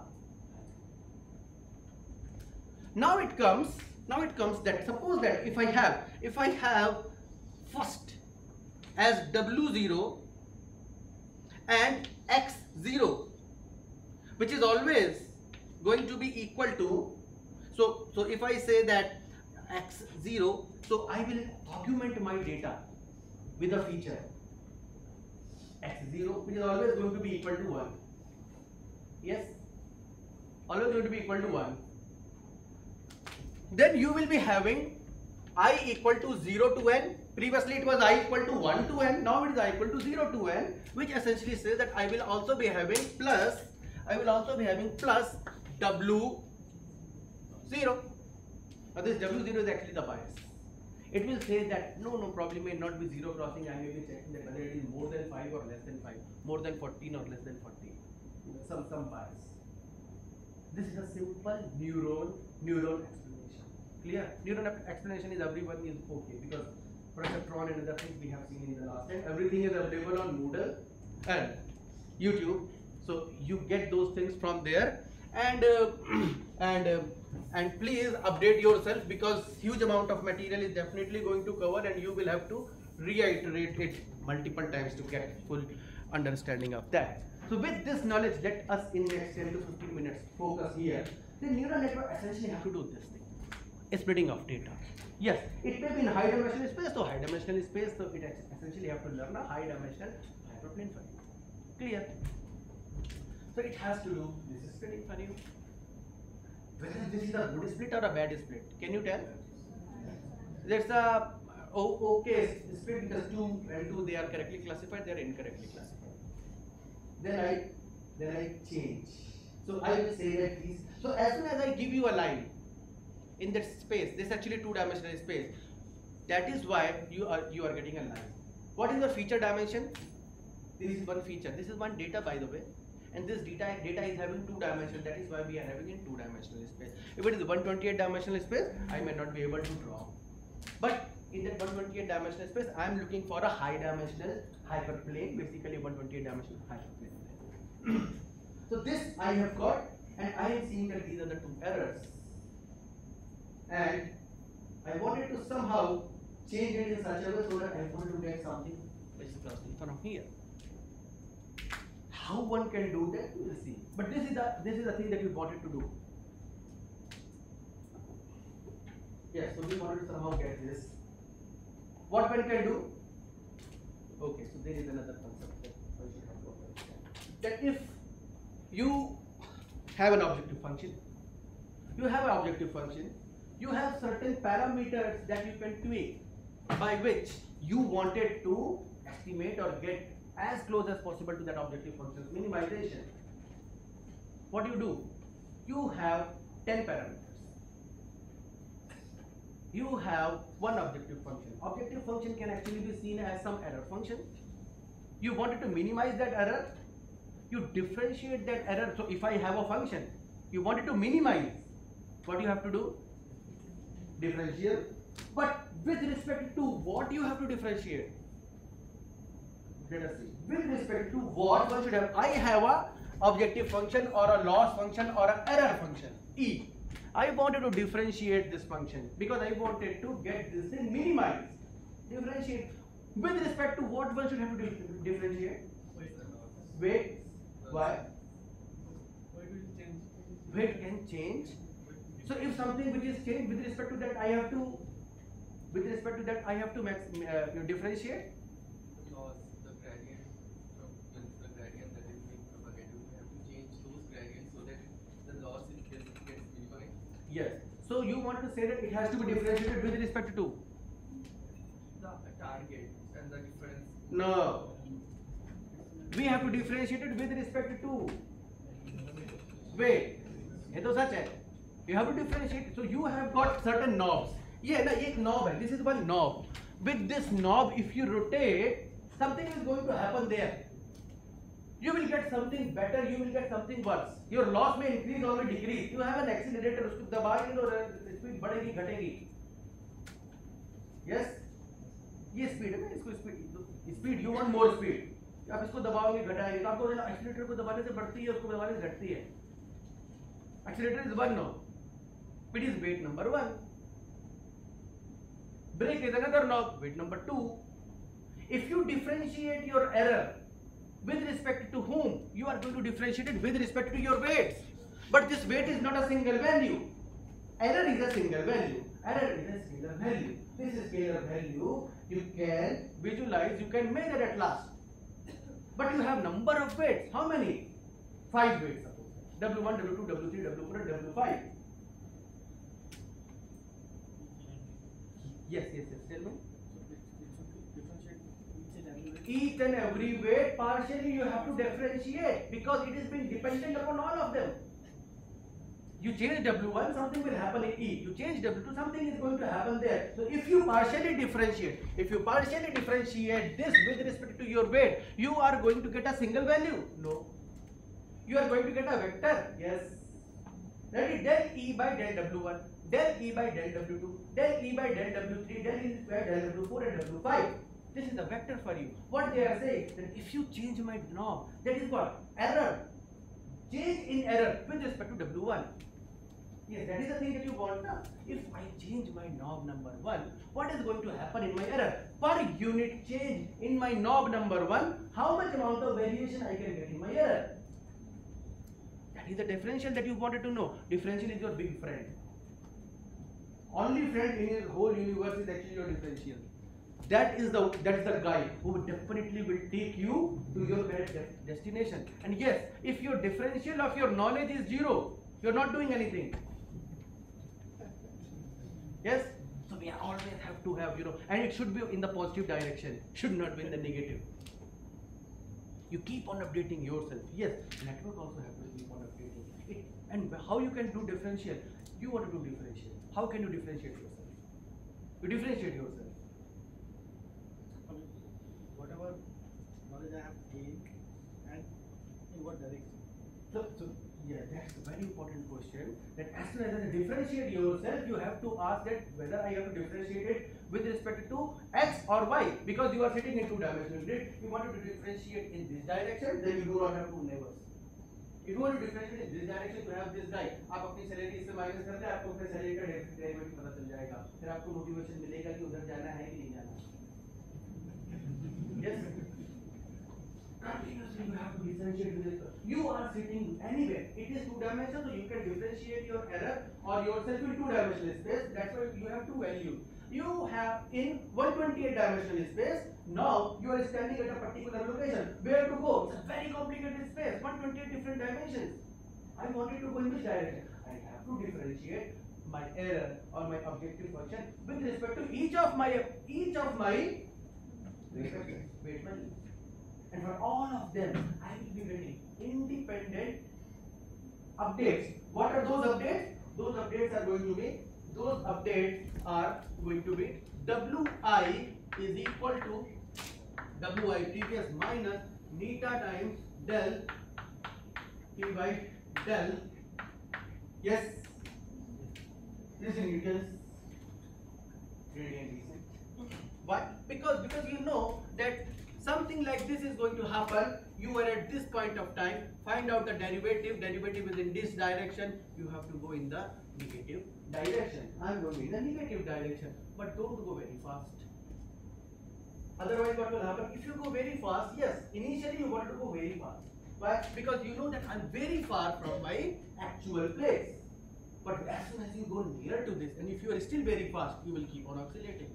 Now it comes that suppose that if I have first as W0 and X0, which is always going to be equal to, so if I say that X0, so I will augment my data with a feature X0, which is always going to be equal to 1. Yes, always going to be equal to 1. Then you will be having I equal to 0 to n. Previously it was I equal to 1 to n. Now it is I equal to 0 to n, which essentially says that I will also be having plus W0. Now this W0 is actually the bias. It will say that no problem may not be 0 crossing. I may be checking that whether it is more than 5 or less than 5, more than 14 or less than 14. Some bias. This is a simple neuron explanation. Clear? Neuron explanation is everyone is okay because perceptron and other things we have seen in the last time. Everything is available on Moodle and YouTube, so you get those things from there. And please update yourself because huge amount of material is definitely going to cover, and you will have to reiterate it multiple times to get full understanding of that. So with this knowledge, let us in next 10 to 15 minutes focus here. The neural network essentially have to do this thing, splitting of data. Yes, it may be in high dimensional space, so high dimensional space, so it essentially have to learn a high dimensional hyperplane for you. Clear? So it has to do this splitting for you. Whether this is a good split or a bad split, can you tell? That's a okay split because 2 and 2 they are correctly classified, they are incorrectly classified. Then I change. So I will say that these. So as soon as I give you a line in that space, this is actually two-dimensional space. That is why you are getting a line. What is the feature dimension? This is one feature. This is one data, by the way. And this data is having two dimensions. That is why we are having in two-dimensional space. If it is 128 dimensional space, I may not be able to draw. But in that 128 dimensional space, I am looking for a high dimensional hyperplane, basically 128 dimensional hyperplane. So this I have got, and I am seeing that these are the two errors. And I wanted to somehow change it in such a way so that I want to get something which is crossing from here. How one can do that, we will see. But this is the thing that we wanted to do. Yes, so we wanted to somehow get this. What one can do? Okay, so there is another concept that one should have to understand. That if you have an objective function, you have certain parameters that you can tweak by which you wanted to estimate or get as close as possible to that objective function's minimization. What do? You have 10 parameters. You have one objective function. Objective function can actually be seen as some error function. You wanted to minimize that error. You differentiate that error. So if I have a function, you wanted to minimize, what you have to do? Differentiate. But with respect to what you have to differentiate? Let us see. With respect to what one should have, I have a objective function or a loss function or an error function, E. I wanted to differentiate this function because I wanted to get this thing minimized. Differentiate. With respect to what one should have to differentiate? Weight. Why? Weight can change. So if something which is changed, with respect to that I have to, differentiate. Loss, the gradient, the gradient that is being propagated, we have to change those gradients so that the loss gets minimized. Yes. So you want to say that it has to be differentiated with respect to? The target and the difference. No. We have to differentiate it with respect to weight. ये तो सच है. You have to differentiate. So you have got certain knobs. Yeah, ना एक knob है. This is one knob. With this knob, if you rotate, something is going to happen there. You will get something better. You will get something worse. Your loss may increase or may decrease. You have an accelerator. उसको दबाएंगे तो speed बढ़ेगी घटेगी. Yes. ये speed है ना. इसको speed. You want more speed. आप इसको दबाओगे घटाएंगे तो आपको एक्सीलरेटर को दबाने से बढ़ती है उसको दबाने से घटती है. Accelerator is one knob. It is weight number 1. Brake is another knob, weight number 2. If you differentiate your error with respect to whom, you are going to differentiate it with respect to your weights. But this weight is not a single value. Error is a single value. This is scalar value. You can visualize, you can measure at last. But you have number of weights. How many? 5 weights suppose. W1, W2, W3, W4 and W5. Yes, tell me. Each and every weight partially you have to differentiate because it is being dependent upon all of them. You change W1, something will happen in E. You change W2, something is going to happen there. So if you partially differentiate this with respect to your weight, you are going to get a single value? No. You are going to get a vector? Yes. That is del E by del W1, del E by del W2, del E by del W3, del E by del W4 and W5. This is a vector for you. What they are saying, that if you change my knob, that is what? Error. Change in error with respect to W1. Yes, that is the thing that you want now. If I change my knob number 1, what is going to happen in my error? Per unit change in my knob number 1, how much amount of variation I can get in my error? That is the differential that you wanted to know. Differential is your big friend. Only friend in your whole universe is actually your differential. That is the guy who definitely will take you to your correct destination. And yes, if your differential of your knowledge is 0, you are not doing anything. Yes? So we always have to have, and it should be in the positive direction, should not be in the negative. You keep on updating yourself. Yes, network also have to keep on updating it. And how you can do differential? You want to do differential. How can you differentiate yourself? You differentiate yourself. Whatever knowledge I have gained and in what direction. So yeah, that's a very important question. That as soon as you differentiate yourself, you have to ask that whether I have to differentiate it with respect to x or y, because you are sitting in two-dimensional grid. You want to differentiate in this direction, then you do not have two neighbors. If you want to differentiate in this direction, you have this guy. आप अपनी salary इससे minus करते हैं, आपको अपने salary का derivative पता चल जाएगा. फिर आपको मोटिवेशन मिलेगा कि उधर जाना है कि नहीं जाना. Yes. Continuously you have to differentiate with this. You are sitting anywhere. It is two-dimensional, so you can differentiate your error or yourself in two-dimensional space. That's why you have two values. You have in 128-dimensional space. Now you are standing at a particular location. Where to go? It's a very complicated space. 128 different dimensions. I wanted to go in which direction? I have to differentiate my error or my objective function with respect to each of my weight values. And for all of them, I will be getting independent updates. What are those updates? Those updates are going to be Wi is equal to Wi previous minus neta times del P by del. Yes, this is Newton's gradient descent. Why? Because you know that something like this is going to happen. You are at this point of time. Find out the derivative. Derivative is in this direction. You have to go in the negative direction. I am going in the negative direction, but don't go very fast. Otherwise, what will happen? If you go very fast, yes, initially you want to go very fast. Why? Because you know that I am very far from my actual place. But as soon as you go nearer to this, and if you are still very fast, you will keep on oscillating.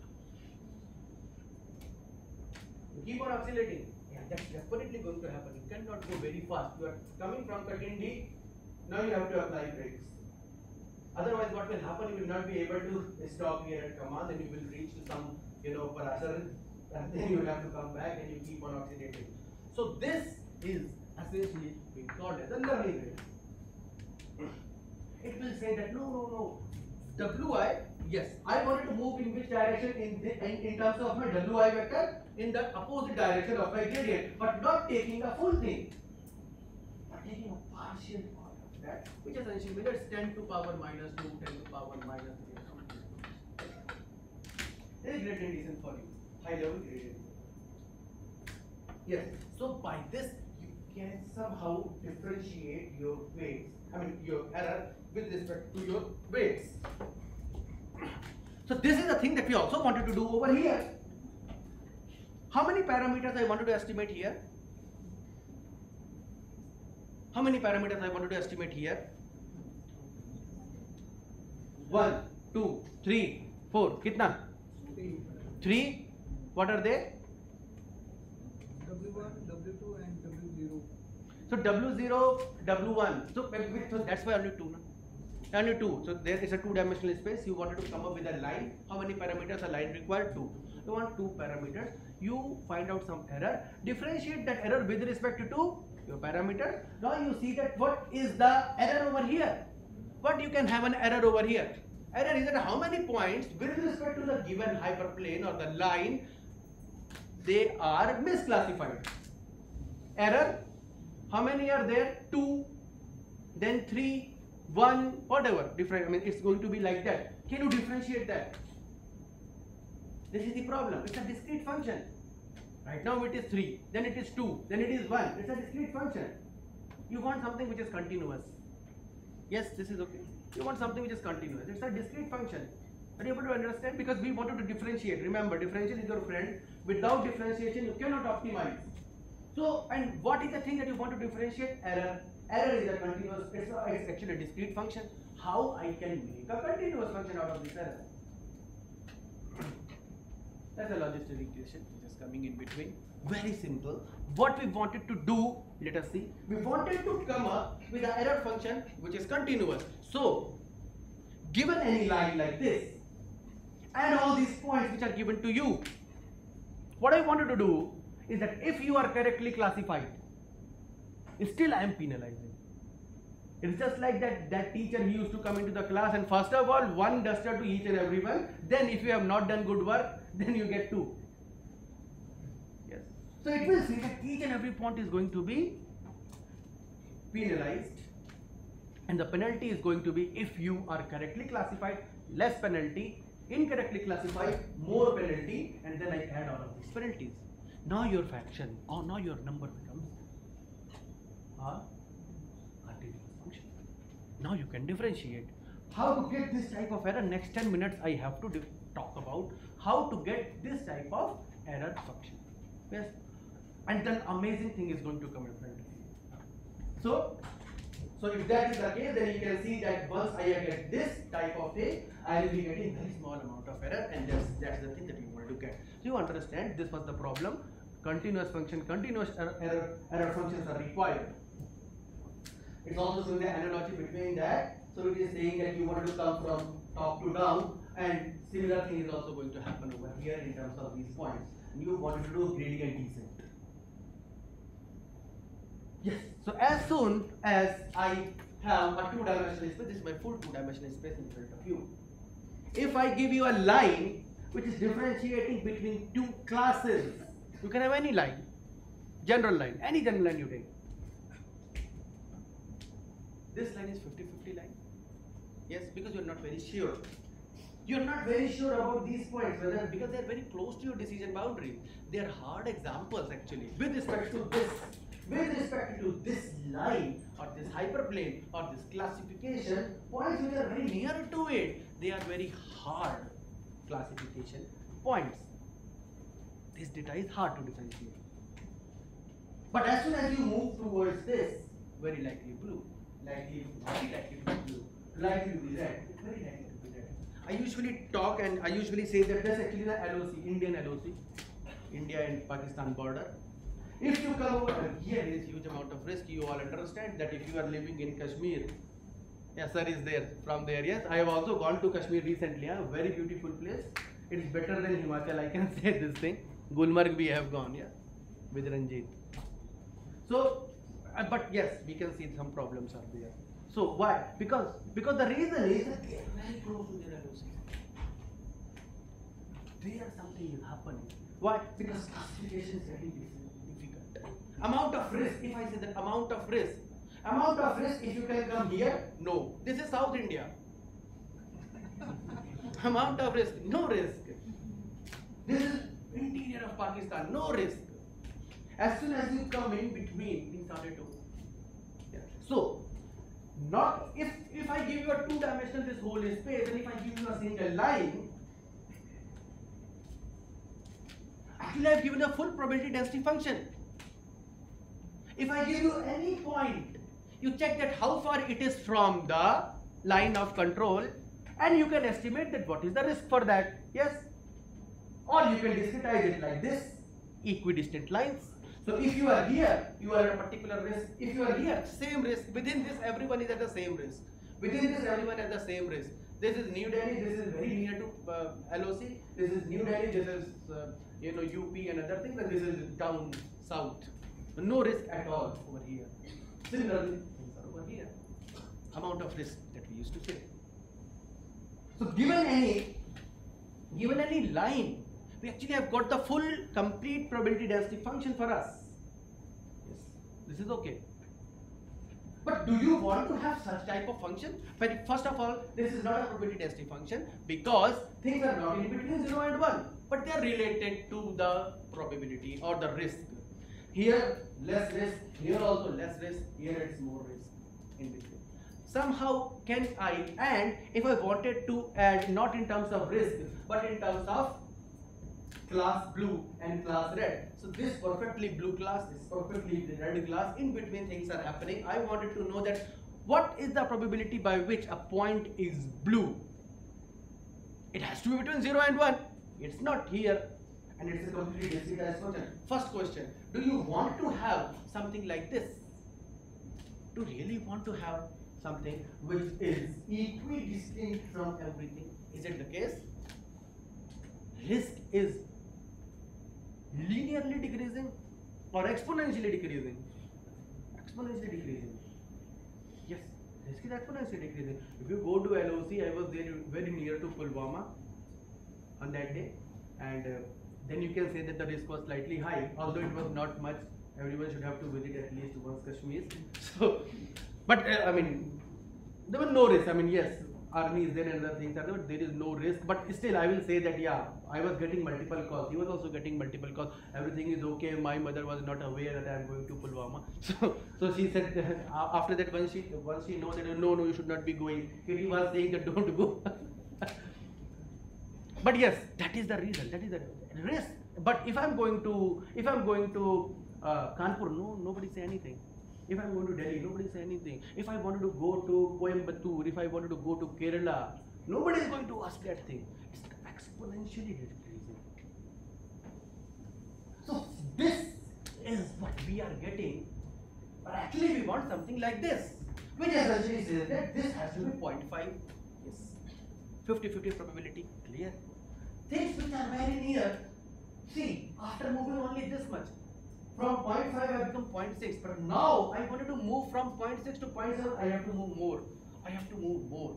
Keep on oscillating. Yeah, that's definitely going to happen. You cannot go very fast. You are coming from Katindi. Now you have to apply brakes. Otherwise, what will happen? You will not be able to stop here at command, and you will reach to some, Parasar, and then you will have to come back and you keep on oscillating. So this is essentially being called as a learning rate. It will say that no. Wi, yes, I wanted to move in which direction in terms of my Wi vector in the opposite direction of my gradient, but not taking the full thing, but taking a partial part of that, which essentially means 10 to power minus 2, 10 to power minus 3. There is gradient descent for you, high level gradient. Yes, so by this you can somehow differentiate your weights, your error with respect to your weights. So this is the thing that we also wanted to do over here. How many parameters I wanted to estimate here? How many parameters I wanted to estimate here? 1, 2, 3, 4. Kitna? 3. What are they? W1, W2 and W0. So W0, W1. So that's why only 2. No? Only 2. So there is a two-dimensional space. You wanted to come up with a line. How many parameters a line required? 2. You want 2 parameters. You find out some error. Differentiate that error with respect to your parameters. Now you see that what is the error over here. What you can have an error over here. Error is that how many points with respect to the given hyperplane or the line they are misclassified. Error. How many are there? 2, then 3, 1, whatever. Different. It's going to be like that. Can you differentiate that? This is the problem. It's a discrete function. Right now it is 3, then it is 2, then it is 1. It's a discrete function. You want something which is continuous. Yes, this is okay. You want something which is continuous. It's a discrete function. Are you able to understand? Because we wanted to differentiate. Remember, differential is your friend. Without differentiation, you cannot optimize. So, and what is the thing that you want to differentiate? Error. Error is a continuous, it's actually a discrete function. How I can make a continuous function out of this error? That's a logistic equation which is coming in between. Very simple. What we wanted to do, let us see. We wanted to come up with an error function which is continuous. So, given any line like this, and all these points which are given to you, what I wanted to do is that if you are correctly classified, still I am penalizing. It's just like that teacher, he used to come into the class and first of all one duster to each and everyone, then if you have not done good work, then you get 2. Yes. So it will say that each and every point is going to be penalized, and the penalty is going to be, if you are correctly classified, less penalty, incorrectly classified, more penalty, and then I add all of these penalties. Now your fraction or now your number becomes a arterial function. Now you can differentiate. How to get this type of error? Next 10 minutes I have to talk about how to get this type of error function. Yes, and then amazing thing is going to come in front of you. So if that is the case, then you can see that once I get this type of thing, I will be getting very small amount of error, and that's the thing that you want to get. So you understand this was the problem. Continuous function, continuous error functions are required. It's also showing the analogy between that. So it is saying that you want to come from top to down, and similar thing is also going to happen over here in terms of these points. And you want to do gradient descent. Yes. So as soon as I have a 2-dimensional space, this is my full 2-dimensional space in front of you. If I give you a line which is differentiating between 2 classes, you can have any line, general line, any general line you take. This line is 50-50 line. Yes, because you're not very sure. You're not very sure about these points, whether because they're very close to your decision boundary. They are hard examples actually. With respect to this line or this hyperplane or this classification, points which are very near to it, they are very hard classification points. This data is hard to differentiate. But as soon as you move towards this, very likely blue, very likely to be blue, likely to be red, very likely to be red. I usually talk and I usually say that that's actually the LOC, Indian LOC, India and Pakistan border. If you come over here, there is huge amount of risk. You all understand that if you are living in Kashmir, yes, sir is there from there. Yes, I have also gone to Kashmir recently. A very beautiful place. It is better than Himachal. I can say this thing. Gulmarg we have gone, yeah, with Ranjit. So, but yes, we can see some problems are there. So why? Because the reason is that they are very close to their LOC. There something is happening. Why? Because classification is getting difficult. Amount of risk, if I say that amount of risk, if you can come here, no. This is South India. Amount of risk, no risk. This is interior of Pakistan, no risk. As soon as you come in between, things started to. Yeah. So, not if I give you a 2-dimensional this whole space, and if I give you a single line, actually I have given a full probability density function. If I give you any point, you check that how far it is from the line of control, and you can estimate that what is the risk for that. Yes, or you can discretize it like this, equidistant lines. So if you are here, you are at a particular risk. If you are here, same risk. Within this, everyone is at the same risk. Within this, everyone has the same risk. This is New Delhi. This is very near to LOC. This is New Delhi. This is UP and other things, and this is down south. No risk at all over here. Similarly, things are over here. Amount of risk that we used to say. So given any line, we actually have got the full complete probability density function for us. Yes, this is okay. But do you want to have such type of function? But first of all, this is not a probability density function because things are not in between 0 and 1, but they are related to the probability or the risk. Here less risk, here also less risk, here it's more risk in between. Somehow can I, and if I wanted to add not in terms of risk but in terms of class blue and class red. So this perfectly blue class, this perfectly red class, in between things are happening. I wanted to know that what is the probability by which a point is blue. It has to be between 0 and 1. It's not here. And it's a completely discretized function. First question, do you want to have something like this? Do you really want to have something which is equidistinct from everything? Is it the case? Risk is linearly decreasing or exponentially decreasing? Exponentially decreasing. Yes, risk is exponentially decreasing. If you go to LOC, I was there very near to Pulwama on that day, and then you can say that the risk was slightly high, although it was not much. Everyone should have to visit at least once Kashmir. So, but I mean, there was no risk. I mean, yes, army is there and other things are there, but there is no risk. But still, I will say that yeah, I was getting multiple calls. He was also getting multiple calls. Everything is okay. My mother was not aware that I am going to Pulwama. So she said after that, once she know that no, you should not be going. He was saying that don't go. But yes, that is the reason. That is the risk. But if I'm going to Kanpur, no, nobody say anything. If I'm going to Delhi, nobody say anything. If I wanted to go to Coimbatore, if I wanted to go to Kerala, nobody is going to ask that thing. It's exponentially decreasing. So this is what we are getting. But actually we want something like this, which essentially says that this has to be 0.5. Yes. 50-50 probability. Clear? Things which are very near. See, after moving only this much, from 0.5 I have become 0.6, but now I wanted to move from 0.6 to 0.7, I have to move more. I have to move more.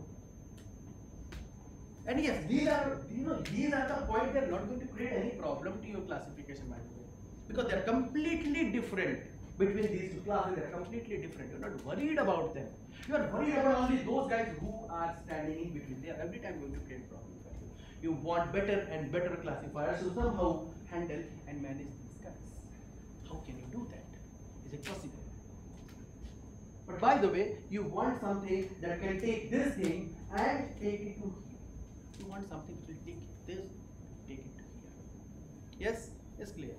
And yes, these are the points that are not going to create any problem to your classification, by the way, because they are completely different between these two classes. They are completely different. You are not worried about them. You are worried about only those guys who are standing in between. They are every time going to create problems for you. You want better and better classifiers to somehow handle and manage these guys. How can you do that? Is it possible? But by the way, you want something that can take this thing and take it to here. You want something which will take this, take it to here. Yes, it's clear.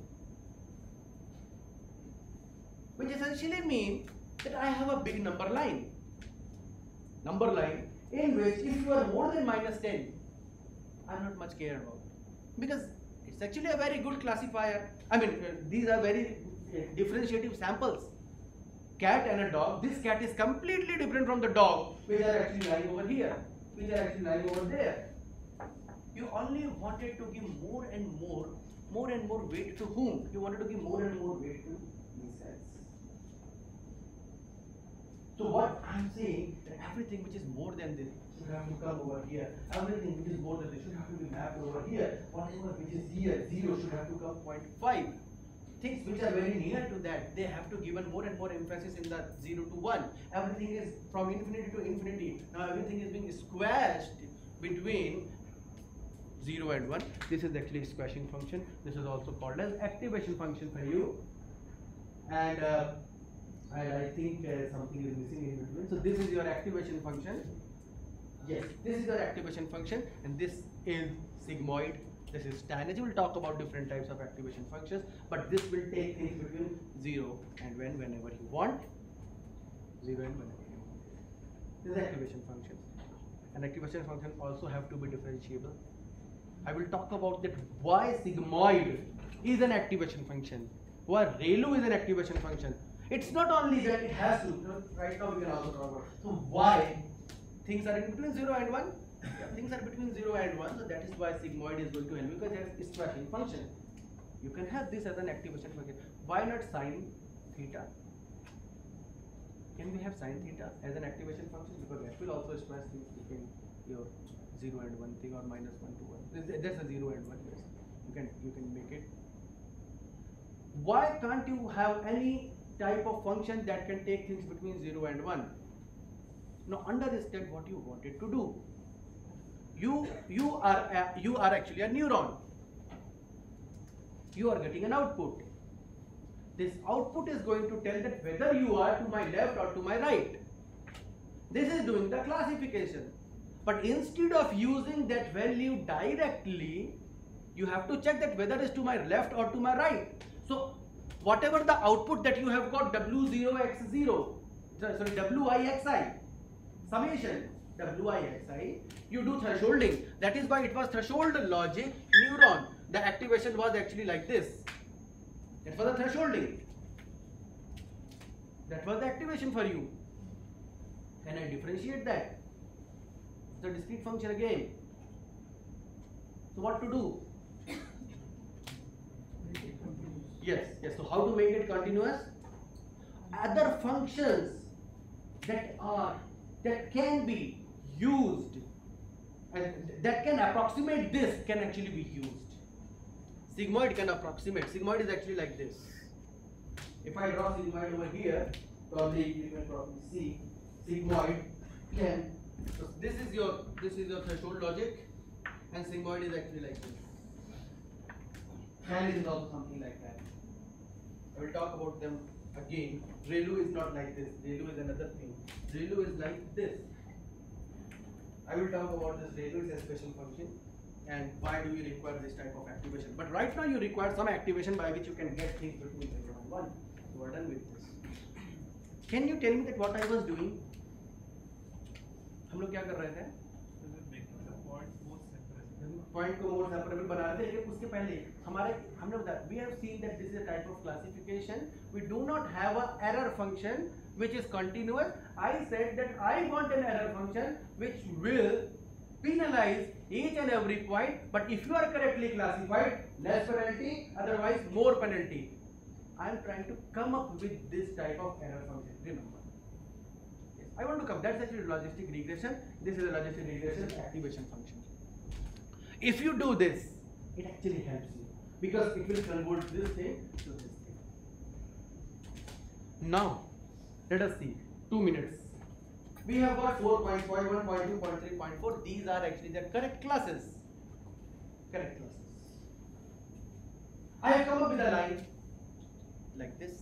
Which essentially means that I have a big number line. Number line in which if you are more than -10, I'm not much care about. Because it's actually a very good classifier. I mean, these are very differentiative samples. Cat and a dog. This cat is completely different from the dog, which are actually lying over here, which are actually lying over there. You only wanted to give more and more weight to whom? You wanted to give more and more weight to these cells. So what I'm saying, that everything which is more than this should have to come over here. Everything which is more than this should have to be mapped over here. Whatever which is here, 0 should have to come 0.5. Things which are very near to that, they have to given more and more emphasis in the 0 to 1. Everything is from infinity to infinity. Now everything is being squashed between 0 and 1. This is actually squashing function. This is also called as activation function for you. And I think something is missing in between. So this is your activation function. Yes, this is your activation function, and this is sigmoid. This is tan. We will talk about different types of activation functions, but this will take things between 0 and whenever you want. 0 and whenever you want. This is activation functions. And activation functions also have to be differentiable. I will talk about that why sigmoid is an activation function, why ReLU is an activation function. It's not only that it has to, right now we can also talk about, so why things are in between 0 and 1? Yeah, things are between 0 and 1, so that is why sigmoid is going to help, because it is squashing function. You can have this as an activation function. Why not sine theta? Can we have sine theta as an activation function? Because that will also squash things between your 0 and 1 thing, or -1 to 1. That's a 0 and 1. Yes, you can make it. Why can't you have any type of function that can take things between 0 and 1? Now understand what you wanted to do. You are actually a neuron. You are getting an output. This output is going to tell that whether you are to my left or to my right. This is doing the classification. But instead of using that value directly, you have to check that whether it's to my left or to my right. So whatever the output that you have got, W0x0, sorry, Wixi, summation, Wixi, you do thresholding. That is why it was threshold logic neuron. The activation was actually like this. It was the thresholding. That was the activation for you. Can I differentiate that? It's a discrete function again. So what to do? Yes. So how to make it continuous? Other functions that can be used and that can approximate this can actually be used. Sigmoid can approximate. Sigmoid is actually like this. If I draw sigmoid over here, probably you can probably see sigmoid can. So this is your threshold logic, and sigmoid is actually like this. Hand is also something like that. I will talk about them again. ReLU is not like this. ReLU is another thing. ReLU is like this. I will talk about this. ReLU is a special function, and why do you require this type of activation. But right now you require some activation by which you can get things between 0 and 1. So we're done with this. Can you tell me that what I was doing? हम लोग क्या कर रहे थे? Point को more separable बना रहे थे, लेकिन उसके पहले हमने बताया we have seen that this is a type of classification. We do not have a error function which is continuous. I said that I want an error function which will penalize each and every point, but if you are correctly classified, less penalty, otherwise more penalty. I am trying to come up with this type of error function. Remember, yes, I want to come. That's actually logistic regression. This is a logistic regression activation function. If you do this, it actually helps you because it will convert this thing to this thing. Now, let us see. 2 minutes. We have got 4 points, point 1, point 2, point 3, point 4. These are actually the correct classes. Correct classes. I have come up with a line like this.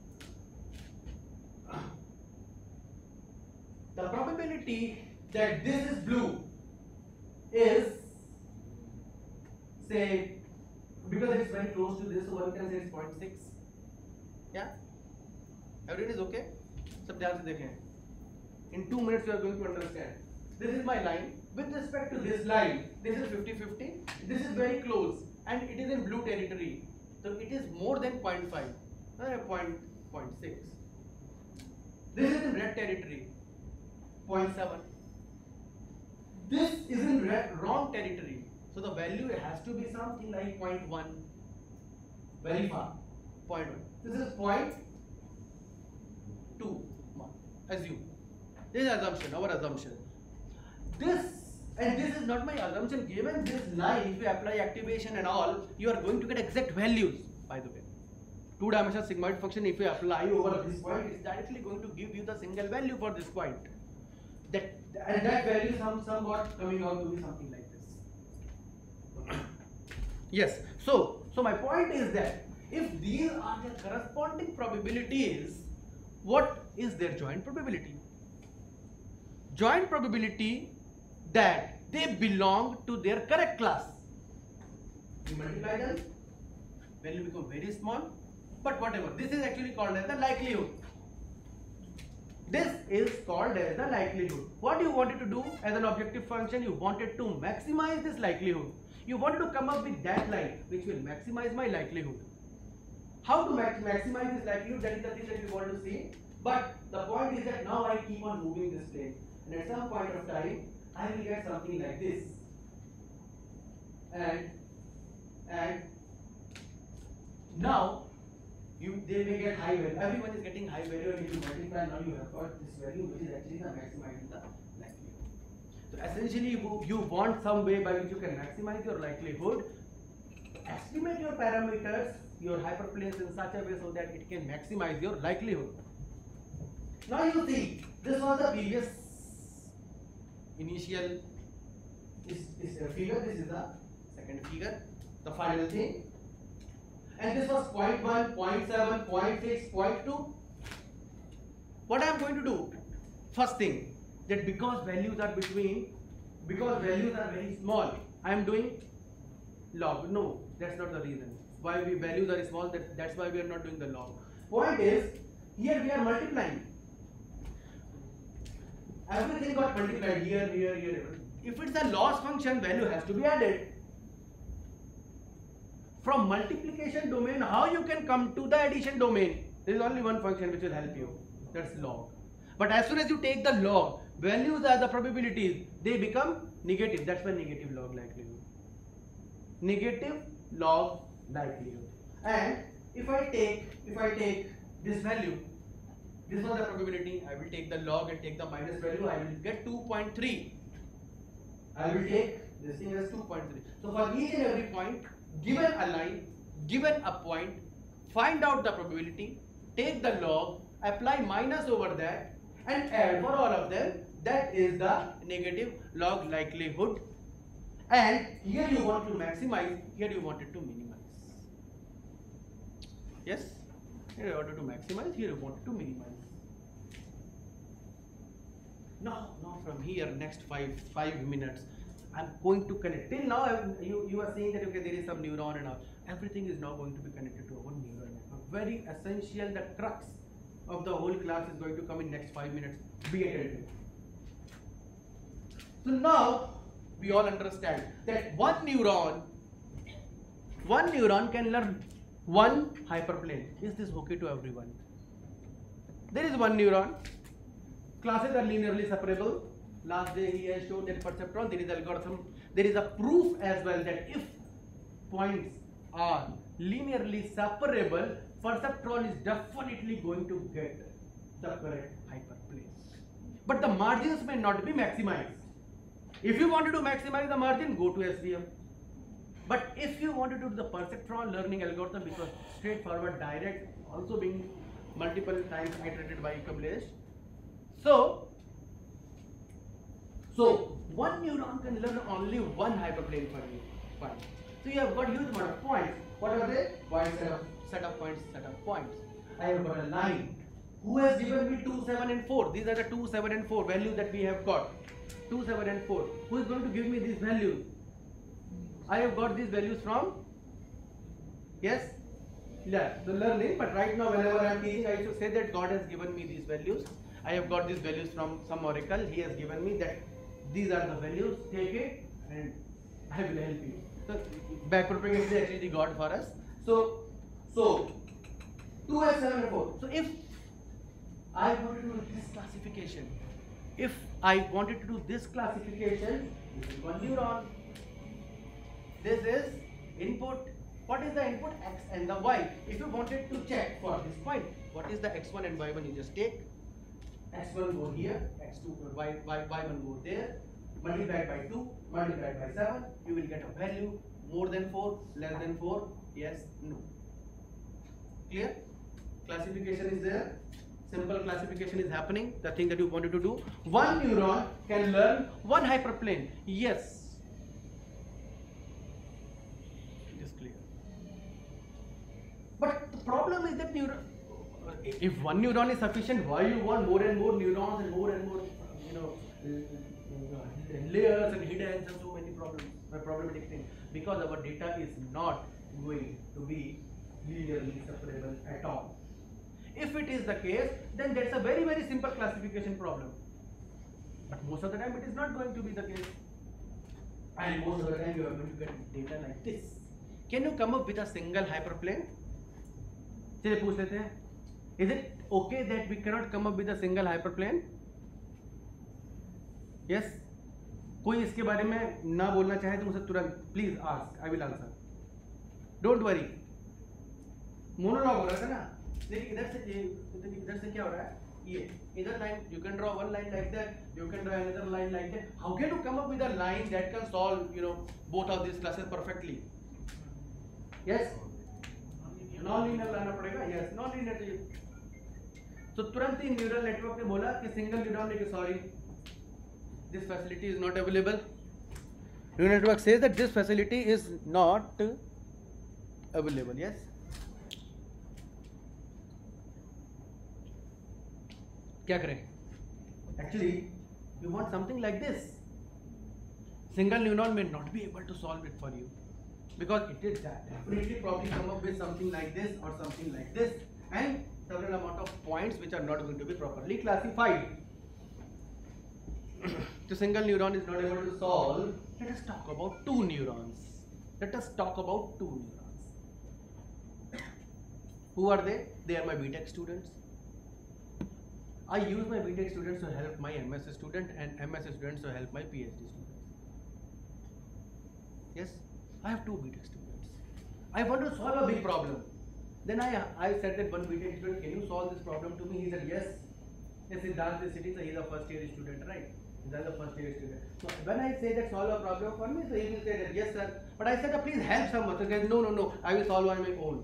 The probability that this is blue is, say, because it's very close to this, so one can say it's 0.6. Yeah? Everything is okay? सब ध्यान से देखें. In 2 minutes you are going to understand. This is my line. With respect to this line, this is 50-50. This is very close and it is in blue territory. So it is more than 0.5, 0.6. This is in red territory, 0.7. This is in wrong territory. So the value has to be something like 0.1. Very far. 0.1. This is 0.2. Assume. This is assumption, our assumption. This is not my assumption. Given this line, if you apply activation and all, you are going to get exact values, by the way. 2-dimensional sigmoid function, if you apply over this point, it's directly going to give you the single value for this point. That value somewhat coming out to be something like this. Yes. So my point is that if these are their corresponding probabilities, what is their joint probability? Joint probability that they belong to their correct class. You multiply them, value become very small, but whatever. This is actually called as the likelihood. This is called as the likelihood. What you wanted to do as an objective function, you wanted to maximize this likelihood. You wanted to come up with that line which will maximize my likelihood. How to maximize this likelihood, that is the thing that you want to see. But the point is that now I keep on moving this plane, and at some point of time I will get something like this, and now they may get high value. Everyone is getting high value, and if you multiply, now you have got this value which is actually the maximizing the likelihood. So essentially you want some way by which you can maximize your likelihood. Estimate your parameters, your hyperplanes in such a way so that it can maximize your likelihood. Now you see, this was the previous initial figure, this is the second figure, the final thing. And this was 0.1, 0.7, 0.6, 0.2. What I am going to do? First thing, that because values are very small, I am doing log. No, that's not the reason. Why values are small, that's why we are not doing the log. Point is, here we are multiplying. Everything got multiplied here. If it's a loss function, value has to be added. From multiplication domain, how you can come to the addition domain? There is only one function which will help you. That's log. But as soon as you take the log, values are the probabilities, they become negative. That's why negative log likelihood. Negative log likelihood. And if I take this value, this was the probability, I will take the log and take the minus value, I will get 2.3. I will take this thing as 2.3. So for each and every point, given a line, given a point, find out the probability, take the log, apply minus over that, and add for all of them. That is the negative log likelihood. And here you want to maximize, here you wanted to minimize. Yes? Here you wanted to maximize, here you wanted to minimize. Now from here, next five minutes, I'm going to connect. Till now, you are saying that okay, there is some neuron and all. Everything is now going to be connected to one neural network. Very essential. The crux of the whole class is going to come in next 5 minutes. Be attentive. So now we all understand that one neuron can learn one hyperplane. Is this okay to everyone? There is one neuron. Classes are linearly separable. Last day he has shown that perceptron, there is algorithm, there is a proof as well that if points are linearly separable, perceptron is definitely going to get the correct hyperplane. But the margins may not be maximized. If you wanted to maximize the margin, go to SVM. But if you wanted to do the perceptron learning algorithm, which was straightforward, direct, also being multiple times iterated by Kamlesh. So one neuron can learn only one hyperplane for you. Fine. So you have got huge amount of points. What are they? Points, set of points, set of points. I have got a line. Who has given me 2, 7 and 4? These are the 2, 7 and 4 values that we have got. 2, 7 and 4. Who is going to give me these values? I have got these values from? Yes? Yeah, the learning, but right now whenever I am teaching, I should say that God has given me these values. I have got these values from some oracle. He has given me that these are the values. Take it and I will help you. So backpropagation is actually the God for us. So 2 and 7 and 4. So if I wanted to do this classification, this is one neuron. This is input. What is the input? X and the Y. If you wanted to check for this point, what is the X1 and Y1? You just take X1 go here, X2, Y1 go there, multiplied by 2, multiplied by 7, you will get a value more than 4, less than 4, yes, no. Clear? Classification is there. Simple classification is happening. The thing that you wanted to do. One neuron can learn one hyperplane. Yes. It is clear. But the problem is that if one neuron is sufficient, why you want more and more neurons and more, layers and hidden and so many problems, problematic things? Because our data is not going to be linearly separable at all. If it is the case, then that's a very, very simple classification problem. But most of the time it is not going to be the case. And most of the time you are going to get data like this. Can you come up with a single hyperplane? चलिए पूछ लेते हैं. Is it okay that we cannot come up with a single hyperplane? Yes? कोई इसके बारे में ना बोलना चाहे तो मुझे तुरंत please ask, I will answer. Don't worry. Monologue हो रहा था ना, लेकिन इधर से क्या हो रहा है? ये इधर line, you can draw one line like that, you can draw another line like that. How can you come up with a line that can solve both of these classes perfectly? Yes? Non-linear लाना पड़ेगा. Yes, non-linear चाहिए. तो तुरंत ही neural network ने बोला कि single neuron लेके sorry, this facility is not available. Neural network says that this facility is not available. Yes. क्या करें? Actually, you want something like this. Single neuron may not be able to solve it for you because it is definitely probably come up with something like this or something like this, and several amount of points which are not going to be properly classified. The single neuron is not able to solve. Let us talk about two neurons. Who are they? They are my BTech students. I use my BTech students to help my MS student and MS students to help my PhD students. Yes, I have two BTech students. I want to solve a big problem. Then I said that one BTech student, can you solve this problem to me? He said yes. Yes, Siddharth is sitting, so he is a first year student, right? That's the first year student. So when I say that solve a problem for me, so he will say that yes sir. But I said please help someone. So he said no, I will solve on my own.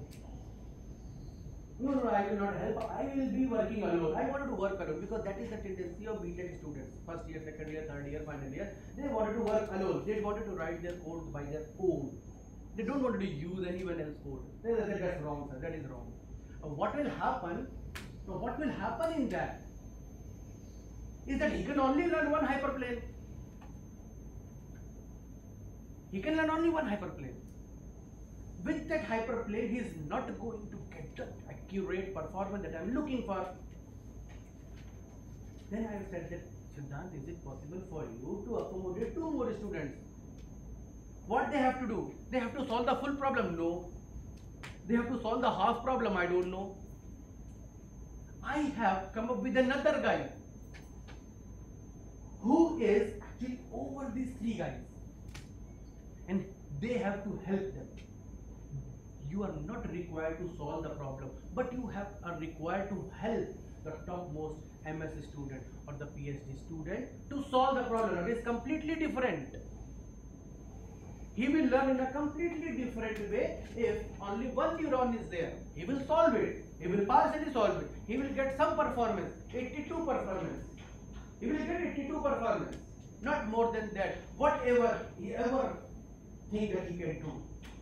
No, I will not help. I will be working alone. I wanted to work alone because that is the tendency of BTech students. First year, second year, third year, final year. They wanted to work alone. They wanted to write their code by their own. They don't want to use anyone else's code. They said that's wrong, sir. That is wrong. What will happen? What will happen in that is that he can only learn one hyperplane. He can learn only one hyperplane. With that hyperplane, he is not going to get the accurate performance that I am looking for. Then I have said that, Siddhant, is it possible for you to accommodate 2 more students? What they have to do? They have to solve the full problem? No. They have to solve the half problem? I don't know. I have come up with another guy who is actually over these 3 guys, and they have to help them. You are not required to solve the problem, but you are required to help the topmost MS student or the PhD student to solve the problem. It is completely different. He will learn in a completely different way if only one neuron is there. He will solve it. He will partially solve it. He will get some performance, 82 performance. He will get 82 performance, not more than that. Whatever he ever think that he can do.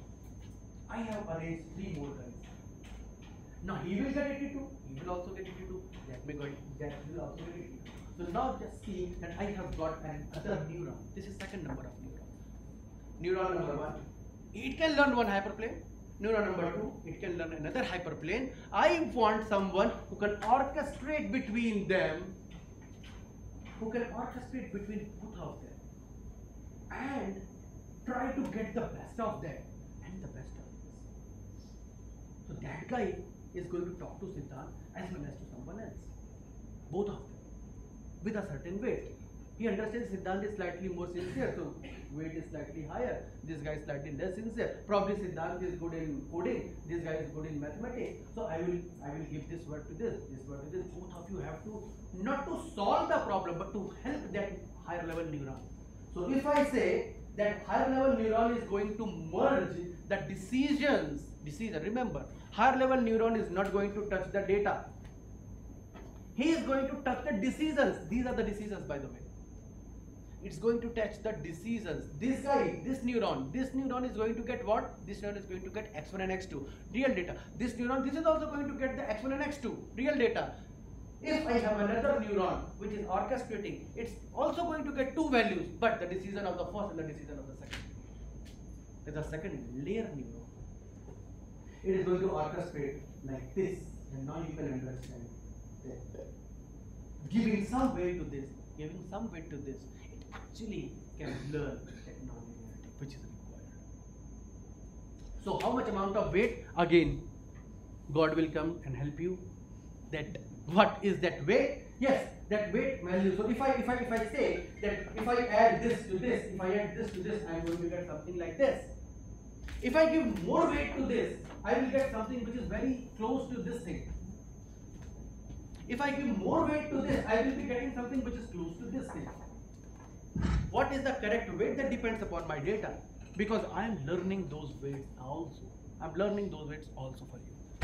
I have arranged 3 more guys. Now he will get 82. He will also get 82. That will also get 82. So now just see that I have got another neuron. This is second number of neuron. Neuron number 1, it can learn one hyperplane. Neuron number 2, it can learn another hyperplane. I want someone who can orchestrate between them, both of them, and try to get the best of them and the best of this. So that guy is going to talk to Siddhant as well as to someone else, both of them, with a certain weight. He understands Siddhant is slightly more sincere, so weight is slightly higher. This guy is slightly less sincere. Probably Siddhant is good in coding. This guy is good in mathematics. So I will give this word to this word to this. Both of you have to not to solve the problem, but to help that higher level neuron. So if I say that higher level neuron is going to merge the decision. Remember, higher level neuron is not going to touch the data. He is going to touch the decisions. These are the decisions, by the way. It's going to touch the decisions. This guy, this neuron is going to get what? This neuron is going to get x1 and x2, real data. This neuron, this is also going to get the x1 and x2, real data. If I have another neuron which is orchestrating, it's also going to get 2 values, but the decision of the first and the decision of the second. It's a second layer neuron. It is going to orchestrate like this, and now you can understand that giving some weight to this, it actually can learn technology which is required. So how much amount of weight? Again, God will come and help you. That what is that weight? Yes, that weight value. So if I say that if I add this to this, if I add this to this, I am going to get something like this. If I give more weight to this, I will get something which is very close to this thing. If I give more weight to this, I will be getting something which is close to this thing. What is the correct weight? That depends upon my data, because I am learning those weights also. I'm learning those weights also for you.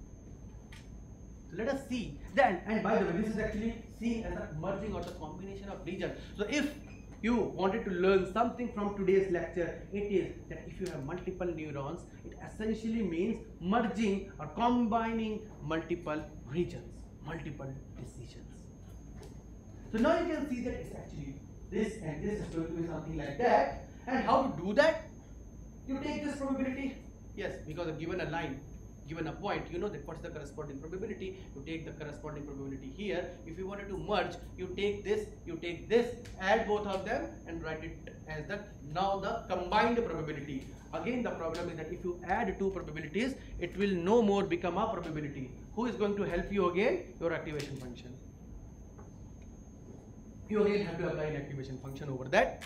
So let us see then, and by the way, this is actually seen as a merging or the combination of regions. So if you wanted to learn something from today's lecture, it is that if you have multiple neurons, it essentially means merging or combining multiple regions, multiple decisions. So now you can see that it's actually this and this is going to be something like that. And how to do that? You take this probability. Yes, because of given a line, given a point, you know that what's the corresponding probability. You take the corresponding probability here. If you wanted to merge, you take this, add both of them and write it as now the combined probability. Again, the problem is that if you add 2 probabilities, it will no more become a probability. Who is going to help you again? Your activation function. You again have to apply an activation function over that.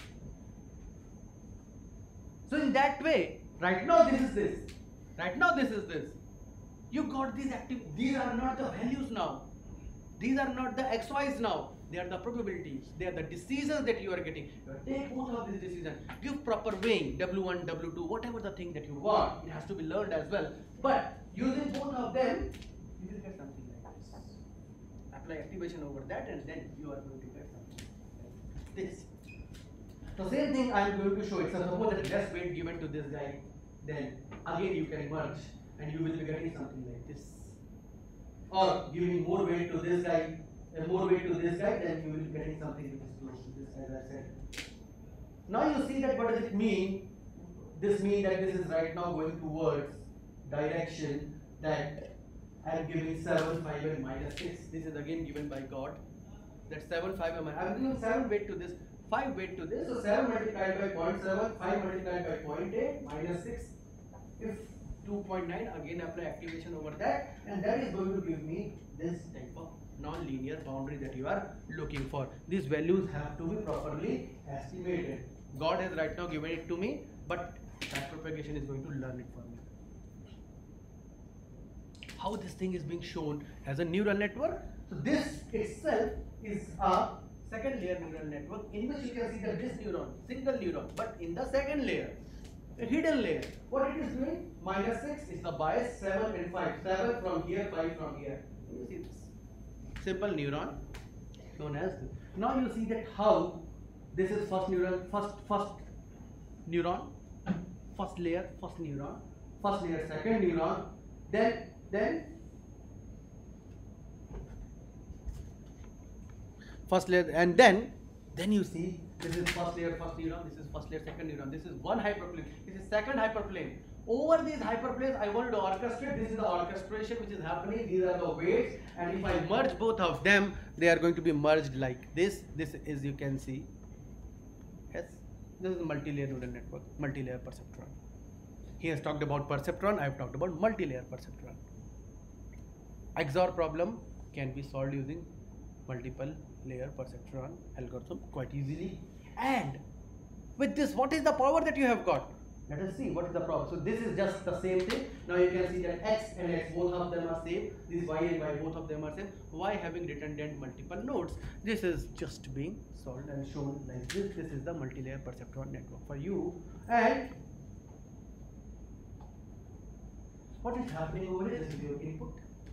So in that way, right now this is this. Right now this is this. You got these active, these are not the values now. These are not the XYs now. They are the probabilities. They are the decisions that you are getting. Take both of these decisions. Give proper weighing, W1, W2, whatever the thing that you want. It has to be learned as well. But using both of them, you will get something like this. Apply activation over that and then you are going to get something like this. The same thing I am going to show it. So suppose that less weight given to this guy, then again you can merge and you will be getting something like this. Or giving more weight to this guy and more weight to this guy, then you will be getting something which is close to this, as I said. Now you see that what does it mean? This means that this is right now going towards direction that I am giving 7, 5 and minus 6. This is again given by God. That 7, 5 and minus. I am giving 7 weight to this, 5 weight to this. So 7 multiplied by 0.7, 5 multiplied by 0.8, minus 6. If 2.9, again apply activation over that, and that is going to give me this type of non-linear boundary that you are looking for. These values have to be properly estimated. God has right now given it to me, but backpropagation is going to learn it for me. How this thing is being shown as a neural network? So this itself is a second layer neural network in which you can see that this neuron, single neuron, but in the second layer, a hidden layer. What it is doing? Minus 6 is the bias, 7 and 5. 7 from here, 5 from here. You see this simple neuron known as this. Now you see that how this is first neuron, first neuron, first layer, first neuron, first layer, second neuron, then first layer, and then you see this is first layer, first neuron, this is first layer, second neuron, this is one hyperplane, this is second hyperplane. Over these hyperplanes, I wanted to orchestrate. This is the orchestration which is happening. These are the weights, and if I merge both of them, they are going to be merged like this. This is, you can see, yes, this is multi-layer neural network, multi-layer perceptron. He has talked about perceptron. I have talked about multi-layer perceptron. XOR problem can be solved using multiple layer perceptron algorithm quite easily. And with this, what is the power that you have got? Let us see what is the power. So this is just the same thing. Now you can see that X and X, both of them are same. This Y and Y, both of them are same. Y having redundant multiple nodes. This is just being solved and shown like this. This is the multi-layer perceptron network for you. And what is happening over here? This is your input.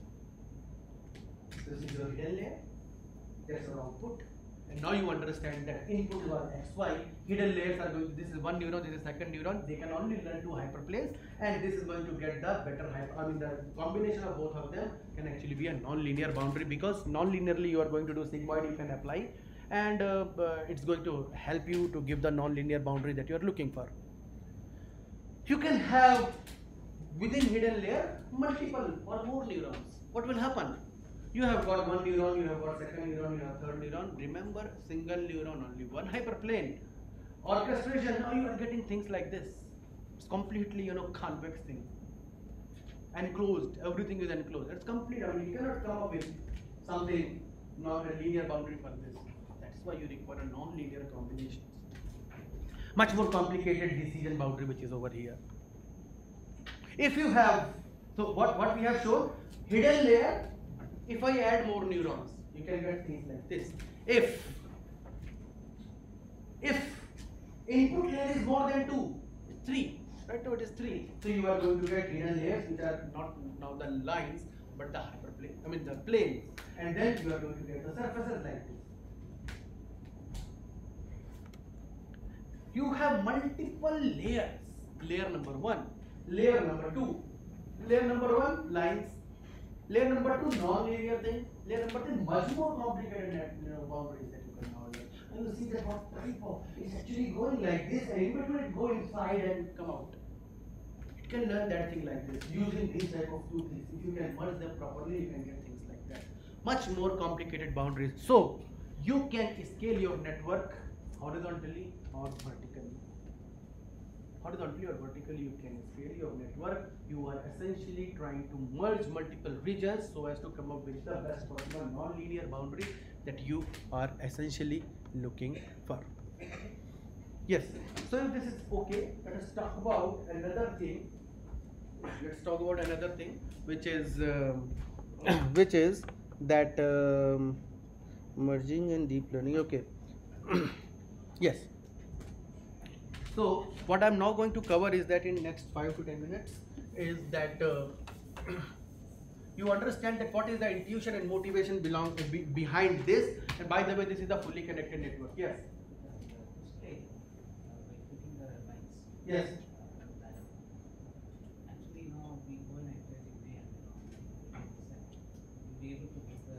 This is your hidden layer. That's your output. And now you understand that input was XY, hidden layers are going to, this is one neuron, this is second neuron, they can only learn two hyperplanes, and this is going to get the better the combination of both of them can actually be a non-linear boundary, because non-linearly you are going to do sigmoid you can apply, and it's going to help you to give the non-linear boundary that you are looking for. You can have within hidden layer multiple or more neurons. What will happen? You have got one neuron, you have got second neuron, you have third neuron. Remember, single neuron, only one hyperplane. Orchestration, now you are getting things like this. It's completely, convex thing. Enclosed, everything is enclosed. It's complete, you cannot come up with something, not a linear boundary for this. That's why you require a non-linear combinations. Much more complicated decision boundary which is over here. If you have, so what we have shown, hidden layer, if I add more neurons, you can get things like this. If input layer is more than 2, 3, right now it is 3. So you are going to get hidden layers which are not now the lines but the hyperplane, the planes, and then you are going to get the surfaces like this. You have multiple layers. Layer number 1, layer number 2, layer number 1 lines. Layer number 2, non-linear thing. Layer number 3, much more complicated boundaries that you can now learn. And you see that what type of, it's actually going like this, and in between it go inside and come out. You can learn that thing like this, using these type of two things. If you can merge them properly, you can get things like that. Much more complicated boundaries. So, you can scale your network horizontally or vertically. Horizontally or vertically you can scale your network. You are essentially trying to merge multiple regions so as to come up with the best possible non-linear boundary that you are essentially looking for. Yes, so if this is okay, let us talk about another thing let's talk about another thing, which is which is that merging and deep learning. Okay. Yes. So what I'm now going to cover is that in next 5 to 10 minutes is that you understand that what is the intuition and motivation behind this. And by the way, this is the fully connected network. Yes. Yes. Actually, now we go in iterative way and you'll be able to get the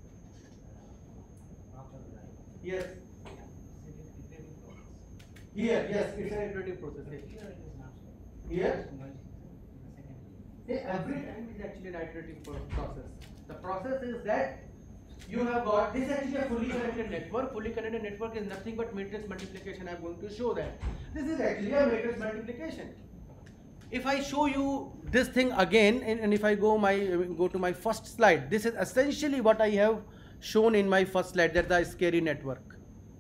proper Yes. iterative process. Here, yes, it's an iterative process. But here it is not so. Here? Just merging in a second. Every time is actually an iterative process. The process is that you have got this is actually a fully connected network. Fully connected network is nothing but matrix multiplication. I'm going to show that. This is actually a matrix multiplication. If I show you this thing again, and if I go to my first slide, this is essentially what I have shown in my first slide. That's the scary network.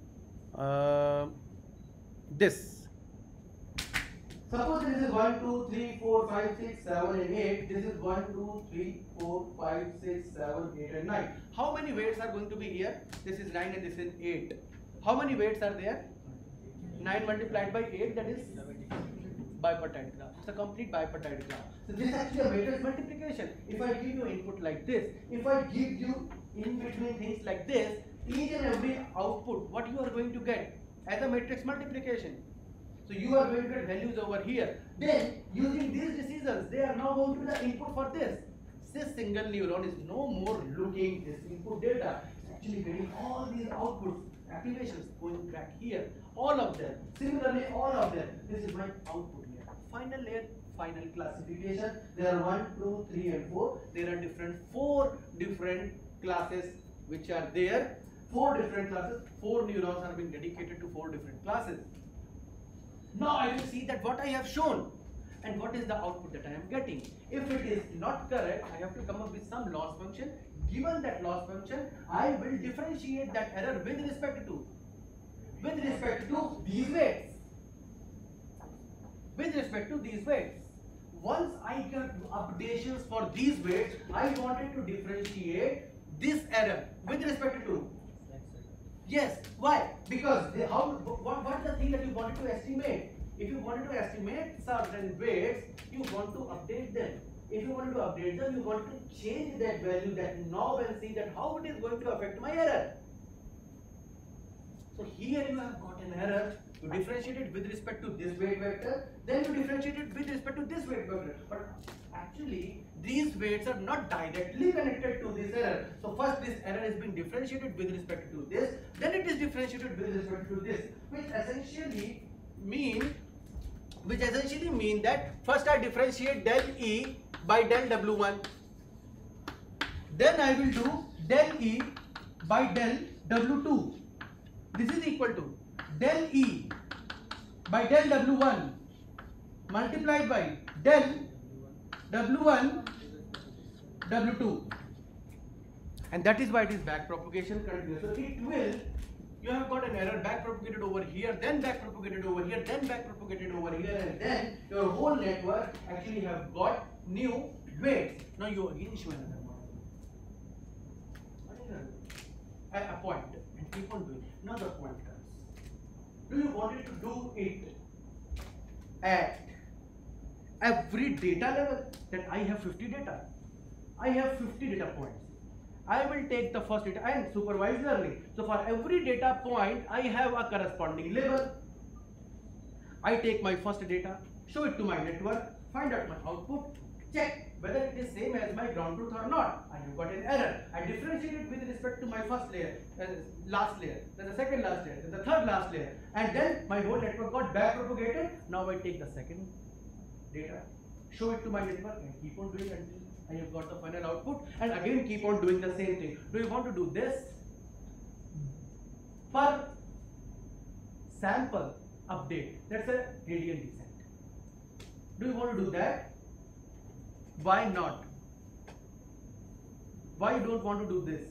This. Suppose this is 1, 2, 3, 4, 5, 6, 7 and 8. This is 1, 2, 3, 4, 5, 6, 7, 8 and 9. How many weights are going to be here? This is 9 and this is 8. How many weights are there? 9 multiplied by 8, that is bipartite graph. It's a complete bipartite graph. So this is actually a matrix multiplication. If I give you input like this, if I give you in between things like this, each and every output, what you are going to get as a matrix multiplication. So you are going to get values over here. Then using these decisions, they are now going to be the input for this. This single neuron is no more looking this input data. It's actually getting all these outputs, activations going back here. All of them. Similarly, all of them. This is my output here. Final layer, final classification. There are 1, 2, 3 and 4. There are 4 different classes which are there. 4 different classes. 4 neurons are being dedicated to 4 different classes. Now I will see that what I have shown and what is the output that I am getting. If it is not correct, I have to come up with some loss function. Given that loss function, I will differentiate that error with respect to these weights. With respect to these weights. Once I get updations for these weights, I wanted to differentiate this error with respect to. Yes. Why? Because what is the thing that you wanted to estimate? If you wanted to estimate certain weights, you want to update them. If you wanted to update them, you want to change that value, that knob, and see that how it is going to affect my error. So here you have got an error. You differentiate it with respect to this weight vector, then you differentiate it with respect to this weight vector. But actually, these weights are not directly connected to this error. So first this error is being differentiated with respect to this, then it is differentiated with respect to this, which essentially mean that first I differentiate del E by del W1. Then I will do del E by del W2. This is equal to del E by del W1 multiplied by del W1 W2, and that is why it is back propagation continuous. So it will, you have got an error back propagated over here, then back propagated over here, then back propagated over here, and then your whole network actually have got new weights. Now you again show another model. A point and keep on doing another point comes. Do you want it to do it at every data level? That I have 50 data. I have 50 data points. I will take the first data and supervise learning. So for every data point, I have a corresponding label. I take my first data, show it to my network, find out my output, check whether it is same as my ground truth or not. I have got an error. I differentiate it with respect to my first layer, last layer, then the second last layer, then the third last layer, and then my whole network got back propagated. Now I take the second data, show it to my network, and keep on doing until I have got the final output, and again keep on doing the same thing. Do you want to do this? Per sample update, that's a gradient descent. Do you want to do that? Why not? Why you don't want to do this?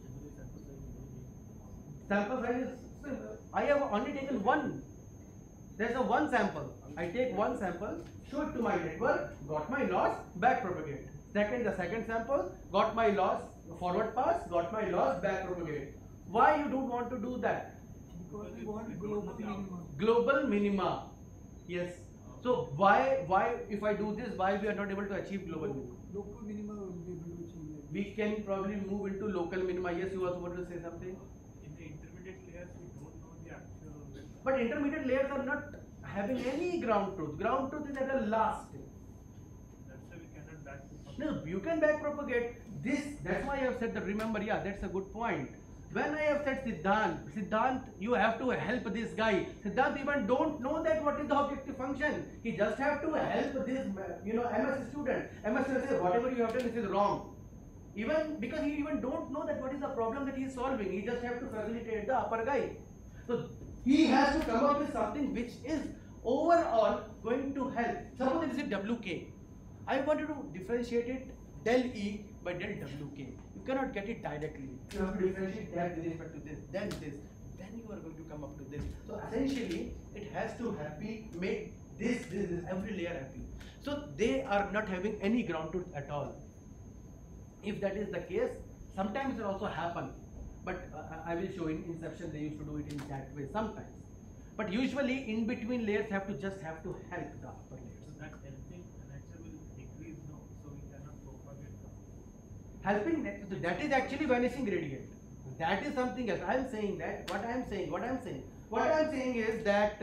Sample size is, I have only taken one. There's a one sample. I take one sample, show it to my network, got my loss, back propagate. The second sample, got my loss, forward pass, got my loss, back propagate. Why you don't want to do that? Because we want global minimum. Global minima. Yes. So why if I do this, why we are not able to achieve global minima? Local minima will be able to achieve that. We can probably move into local minima. Yes, you also want to say something? In the intermediate layers, we don't know the actual width. But intermediate layers are not having any ground truth. Ground truth is at the last stage. That's why we cannot back propagate. No, you can back propagate this. That's why I have said that. Remember, yeah, that's a good point. When I have said Siddhant, you have to help this guy. Siddhant even don't know that what is the objective function. He just have to help this, MS student. MS will say whatever you have done, this is wrong. Even because he even don't know that what is the problem that he is solving. He just have to facilitate the upper guy. So he has to come up with something which is overall going to help. Suppose this is WK. I wanted to differentiate it del E by del WK. You cannot get it directly. You have to differentiate that with respect to this, then you are going to come up to this. So essentially, it has to make this every layer happy. So they are not having any ground truth at all. If that is the case, sometimes it also happen. But I will show in Inception they used to do it in that way sometimes. But usually in between layers have to help the upper layers. So that helping nature will decrease now, so we cannot propagate now. Helping that is actually vanishing gradient. That is something else. I am saying that what I am saying is that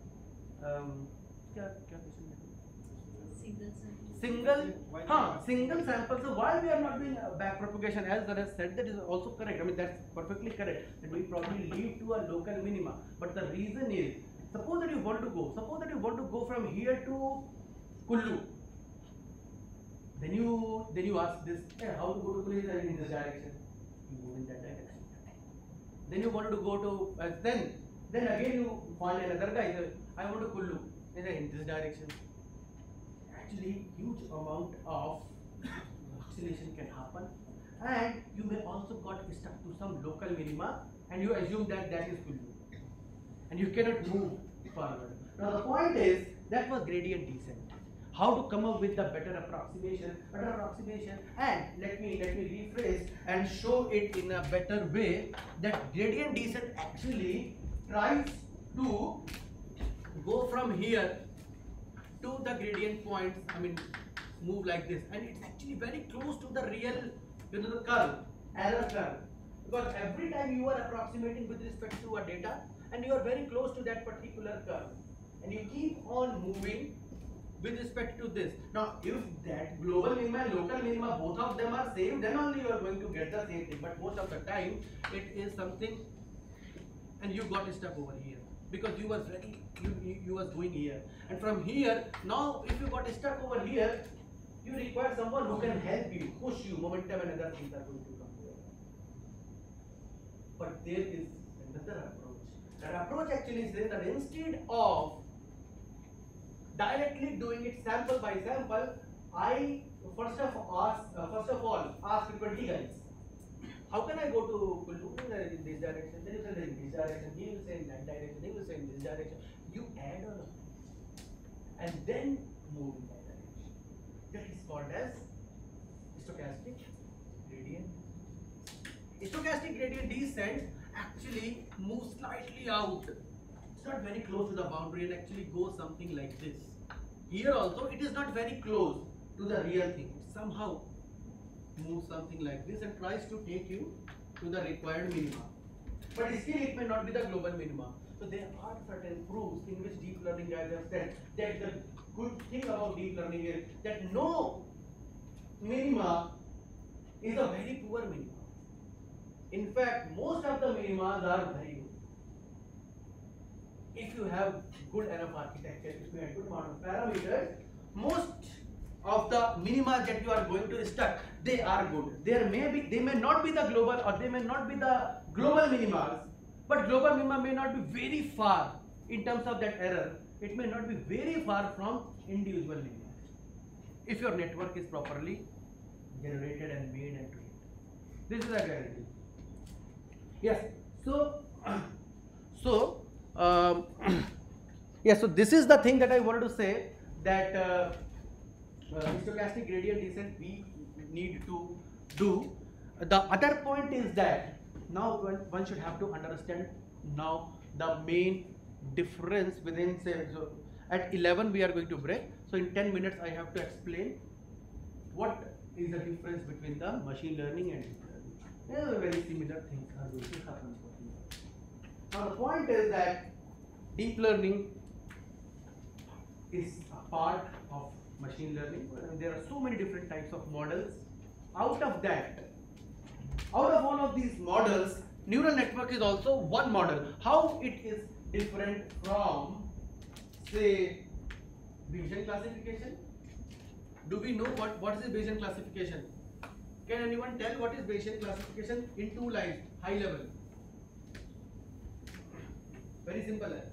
single sample. So why we are not doing back propagation, as I said, that is also correct. I mean, that's perfectly correct. That we probably lead to a local minima. But the reason is, suppose that you want to go from here to Kullu. Then you ask this, hey, how to go to Kullu in this direction? You move in that direction. Then you wanted to go to then again you find another guy. I want to Kullu in this direction. Actually, huge amount of oscillation can happen, and you may also got stuck to some local minima, and you assume that is Kullu, and you cannot move forward. Now the point is that was gradient descent. How to come up with the better approximation, and let me rephrase and show it in a better way. That gradient descent actually tries to go from here to the gradient points. I mean, move like this, and it's actually very close to the real, the curve, error curve, because every time you are approximating with respect to a data, and you are very close to that particular curve, and you keep on moving with respect to this. Now, if that global minima and local minima, both of them are same, then only you are going to get the same thing. But most of the time, it is something, and you got stuck over here because you was you was going here, and from here now, if you got stuck over here, you require someone who can help you, push you, momentum and other things are going to come here. But there is another approach. That approach actually says that instead of directly doing it sample by sample, I first of all ask 20 guys, how can I go to Kullu in this direction? Then you say in this direction, he will say in that direction, he will say in this direction. You add all of this and then move in that direction. That is called as stochastic gradient. Stochastic gradient descent actually moves slightly out. It's not very close to the boundary and actually goes something like this. Here also it is not very close to the real thing. It somehow moves something like this and tries to take you to the required minima. But still it may not be the global minima. So there are certain proofs in which deep learning guys have said that the good thing about deep learning is that no minima is a very poor minima. In fact, most of the minimas are very good. If you have good enough architecture, if you have good amount of parameters, most of the minima that you are going to stuck, they are good. They may not be the global, or they may not be the global minimas, but global minima may not be very far in terms of that error. It may not be very far from individual minima, if your network is properly generated and made and trained. This is a guarantee. Yes. So Yeah, so this is the thing that I wanted to say, that stochastic gradient descent we need to do. The other point is that now one should have to understand now the main difference within, say, so at 11 we are going to break. So in 10 minutes I have to explain what is the difference between the machine learning and deep learning. Very similar things are going to happen. Now the point is that deep learning is a part of machine learning, and there are so many different types of models. Out of all of these models, neural network is also one model. How it is different from, say, Bayesian classification? Do we know what is the Bayesian classification? Can anyone tell what is Bayesian classification in 2 lines, high level? Very simple है.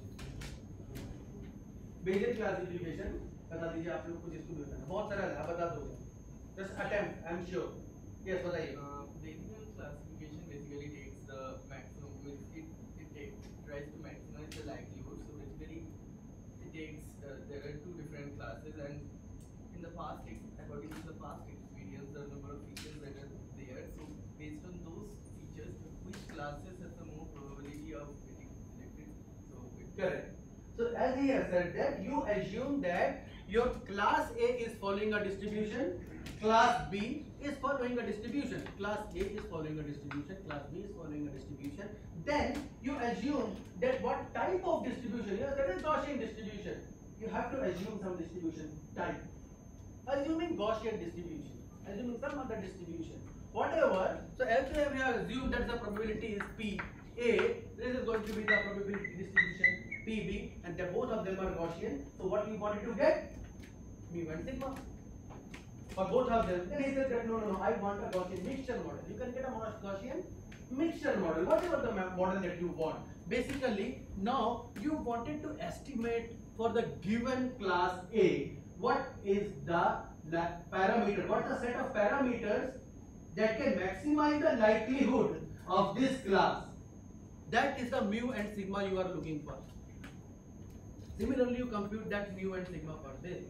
Bayesian classification बता दीजिए आप लोग को, जिसको भी बताना. बहुत सरल है, बता दोगे. Just attempt, I am sure. Yes, बताइए. Bayesian classification basically takes the maximum, it tries to maximize the likelihood. So basically, it takes there are 2 different classes, and in the past, according to the past experience, the number of features that are there. So based on those features, which classes has the more probability of getting selected? So Correct. So as he has said that you assume that your class A is following a distribution, class B is following a distribution, class A is following a distribution, class B is following a distribution. Then you assume that what type of distribution. Yes, that is Gaussian distribution. You have to assume some distribution type. Assuming Gaussian distribution, assuming some other distribution, whatever. So as we have assumed that the probability is P A, this is going to be the probability distribution PB, and both of them are Gaussian. So what we wanted to get? Mu and sigma for both of them. Then he said that no, I want a Gaussian mixture model. You can get a Gaussian mixture model, whatever the model that you want. Basically, now you wanted to estimate for the given class A, what is the parameter, what's the set of parameters that can maximize the likelihood of this class. That is the mu and sigma you are looking for. Similarly, you compute that mu and sigma for this.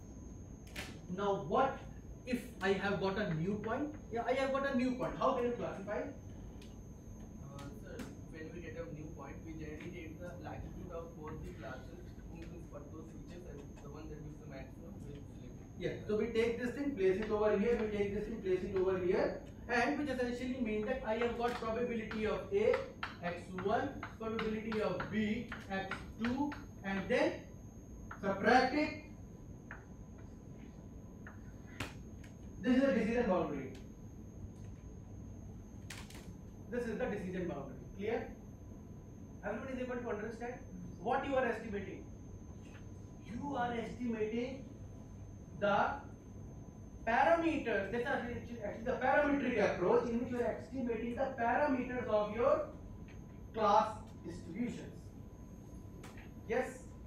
Now, what if I have got a new point? Yeah, I have got a new point. How can you classify? sir, when we get a new point, we generally take the likelihood of both the classes for those features, and the one that gives the maximum will select. Yes. So we take this thing, place it over here. We take this thing, place it over here, and which essentially means that I have got probability of A x1, probability of B x2, and then subtract it. This is the decision boundary. This is the decision boundary. Clear? Everybody is able to understand what you are estimating. You are estimating the parameters. This is actually the parametric approach in which you are estimating the parameters of your class distributions. Yes?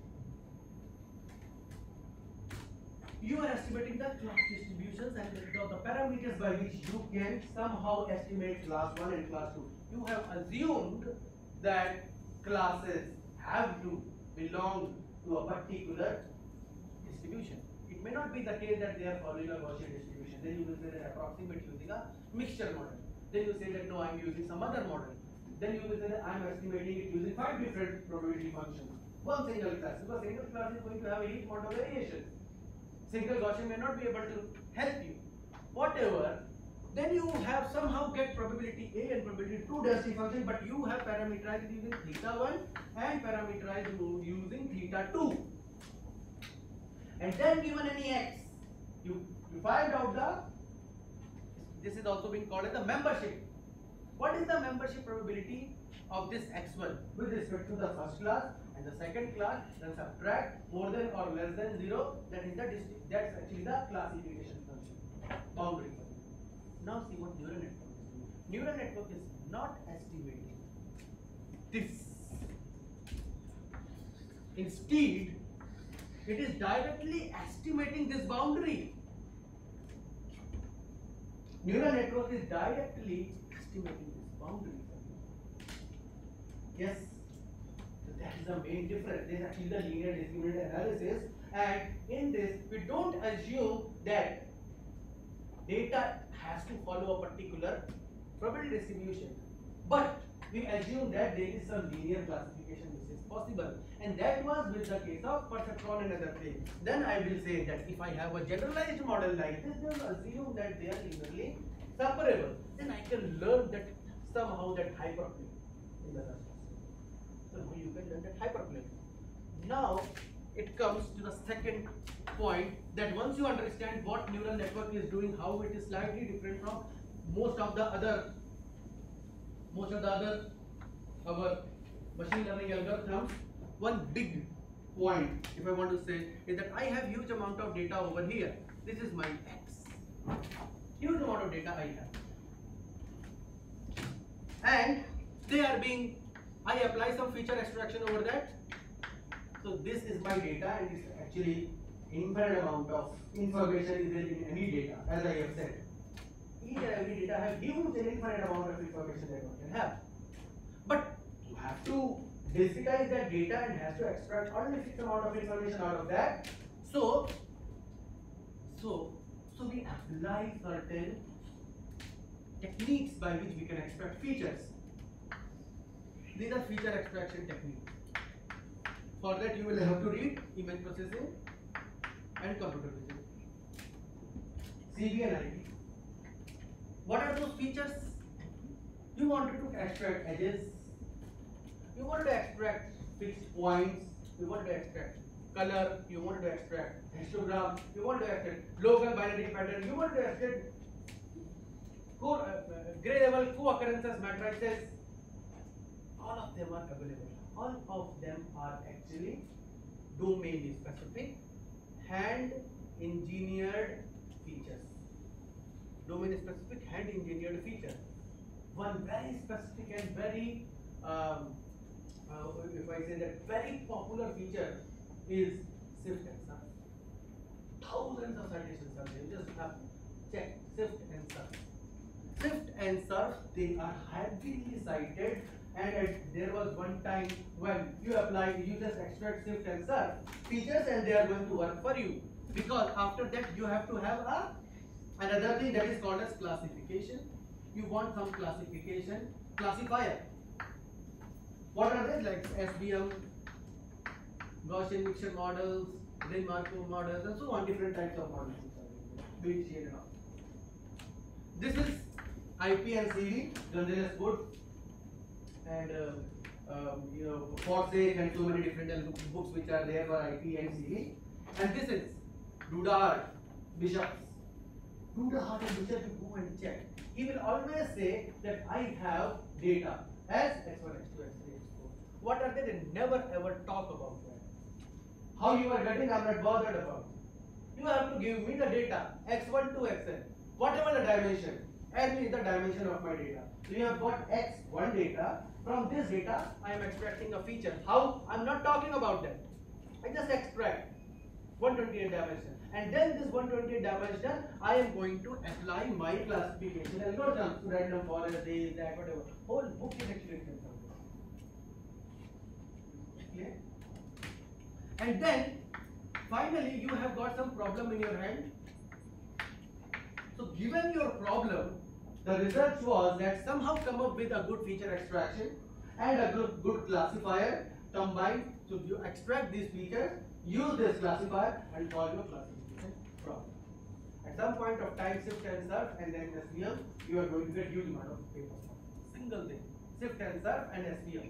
You are estimating the class distributions and the parameters by which you can somehow estimate class 1 and class 2. You have assumed that classes have to belong to a particular distribution. It may not be the case that they are following a Gaussian distribution. Then you will say that approximate using a mixture model. Then you say that no, I am using some other model. Then you will say that I am estimating it using 5 different probability functions. One single class, because single class is going to have a huge amount of variation. Single Gaussian may not be able to help you. Whatever, then you have somehow get probability A and probability 2 density function, but you have parameterized using theta 1 and parameterized using theta 2. And then given any x, you find out this is also being called as the membership. What is the membership probability of this x1 with respect to the first class and the second class? Then subtract more than or less than 0. That is that's actually the classification function boundary. Now see what neural network is doing. Neural network is not estimating this. Instead, it is directly estimating this boundary. Neural network is directly estimating this boundary. Yes. So that is the main difference. This is actually the linear discriminant analysis, and in this we don't assume that data has to follow a particular probability distribution, but we assume that there is some linear classification which is possible, and that was with the case of perceptron and other things. Then I will say that if I have a generalized model like this, then assume that they are linearly separable. Then I can learn that somehow that hyperplane in the rest. So you can learn that hyperplane. Now it comes to the second point, that once you understand what neural network is doing, how it is slightly different from most of the other our machine learning algorithms, one big point, if I want to say, is that I have huge amount of data over here. This is my X. Huge amount of data I have. And they are being, I apply some feature extraction over that. So this is my data, and it's actually infinite amount of information is there in any data, as I have said. Each and every data have huge and infinite amount of information that one can have. But you have to discretize that data and has to extract only fixed amount of information out of that. So we apply certain techniques by which we can extract features. These are feature extraction techniques. For that you will have to read image processing and computer vision, CV and IP. What are those features? You wanted to extract edges, you wanted to extract fixed points, you wanted to extract color, you wanted to extract histogram, you wanted to extract local binary pattern, you wanted to extract gray level co-occurrences matrices. All of them are available. All of them are actually domain specific, hand engineered features. Domain specific, hand engineered feature. One very specific and very, if I say that, very popular feature is SIFT and SURF. Thousands of citations are there. You just have to check SIFT and SURF. SIFT and SURF, they are heavily cited, and there was one time when you just extract SIFT and SURF features and they are going to work for you, because after that you have to have another thing that is called as classification. You want some classifier. What are they? Like SVM, Gaussian mixture models, Green Markov models, and so on, different types of models. This is IP and CV, Gonzalez Wood, and Forsake, and so many different books which are there for IP and CV. And this is Dudard, Bishops. Dudard and Bishop, you go and check. He will always say that I have data as X1, X2, X3, X4. What are they? They never ever talk about that. How you are getting, I'm not bothered about. You have to give me the data, X1 to Xn, whatever the dimension, add me the dimension of my data. So you have got X1 data. From this data, I am extracting a feature. How? I'm not talking about that. I just extract 128 dimension. And then this 128 dimension, I am going to apply my classification algorithm to random forest, this, that, whatever. Whole book is actually written from this. Clear? And then, finally, you have got some problem in your hand. So, given your problem, the result was that somehow come up with a good feature extraction and a good classifier combined. So, you extract these features, use this classifier, and solve your classification problem. At some point of time, SIFT and SURF, and then SVM, you are going to get huge amount of paper. Single thing, SIFT and SURF and SVM.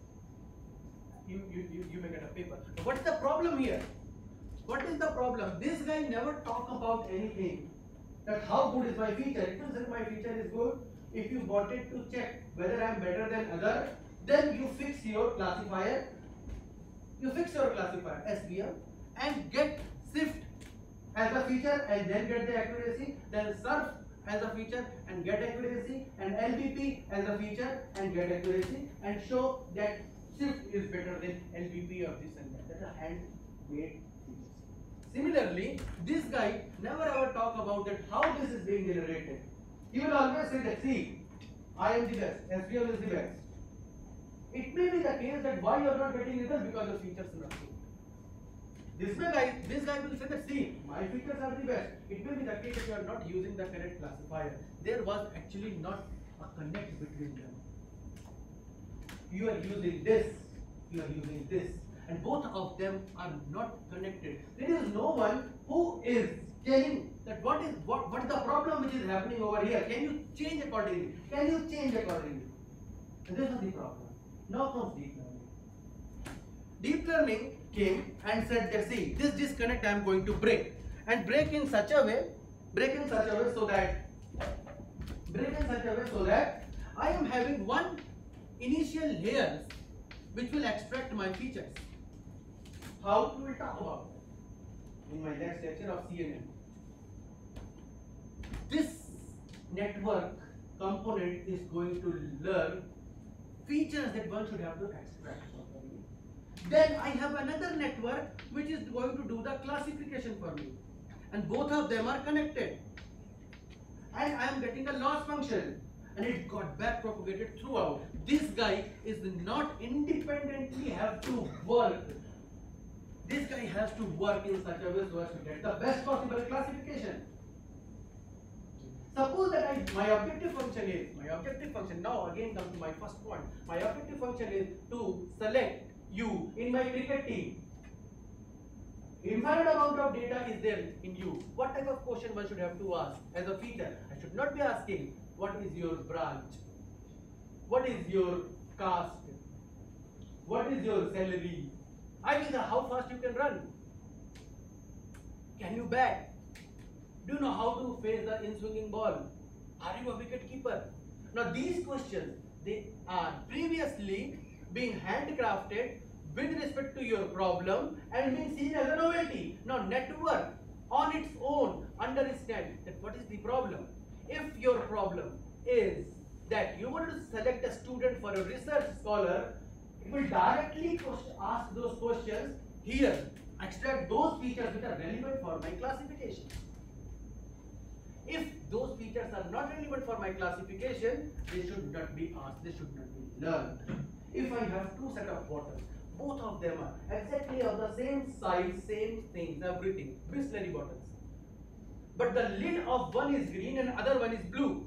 You may get a paper. But what is the problem here? What is the problem? This guy never talk about anything. That how good is my feature? It means that my feature is good. If you wanted to check whether I am better than other, then you fix your classifier. You fix your classifier SVM and get SIFT as a feature and then get the accuracy. Then SURF as a feature and get accuracy, and LBP as a feature and get accuracy, and show that SIFT is better than LBP or this and that. That is a handmade. Similarly, this guy never ever talk about that how this is being generated. He will always say that, see, I am the best, SVM is the best. It may be the case that why you are not getting result because your features are not good. This guy will say that see, my features are the best. It may be the case that you are not using the correct classifier. There was actually not a connect between them. You are using this, and both of them are not connected. There is no one who is telling that what is the problem which is happening over here. Can you change accordingly? And this is the problem. Now comes deep learning. Deep learning came and said that see, this disconnect I am going to break, and break in such a way so that I am having one initial layers which will extract my features. How we will talk about that in my next lecture of CNN. This network component is going to learn features that one should have to extract. Then I have another network which is going to do the classification for me, and both of them are connected, and I am getting a loss function, and it got back propagated throughout. This guy is not independently have to work. This guy has to work in such a way so as to get the best possible classification. Suppose that my objective function, now again come to my first point. My objective function is to select you in my cricket team. Infinite amount of data is there in you. What type of question one should have to ask as a feature? I should not be asking what is your branch, what is your caste, what is your salary, I mean how fast you can run, can you bat, do you know how to face the in-swinging ball, are you a wicket keeper? Now these questions, they are previously being handcrafted with respect to your problem and being seen as a novelty. Now network on its own understand that what is the problem. If your problem is that you want to select a student for a research scholar, it will directly ask those questions here, extract those features which are relevant for my classification. If those features are not relevant for my classification, they should not be asked, they should not be learned. If I have two set of bottles, both of them are exactly of the same size, same things, everything, Bisleri bottles. But the lid of one is green and other one is blue.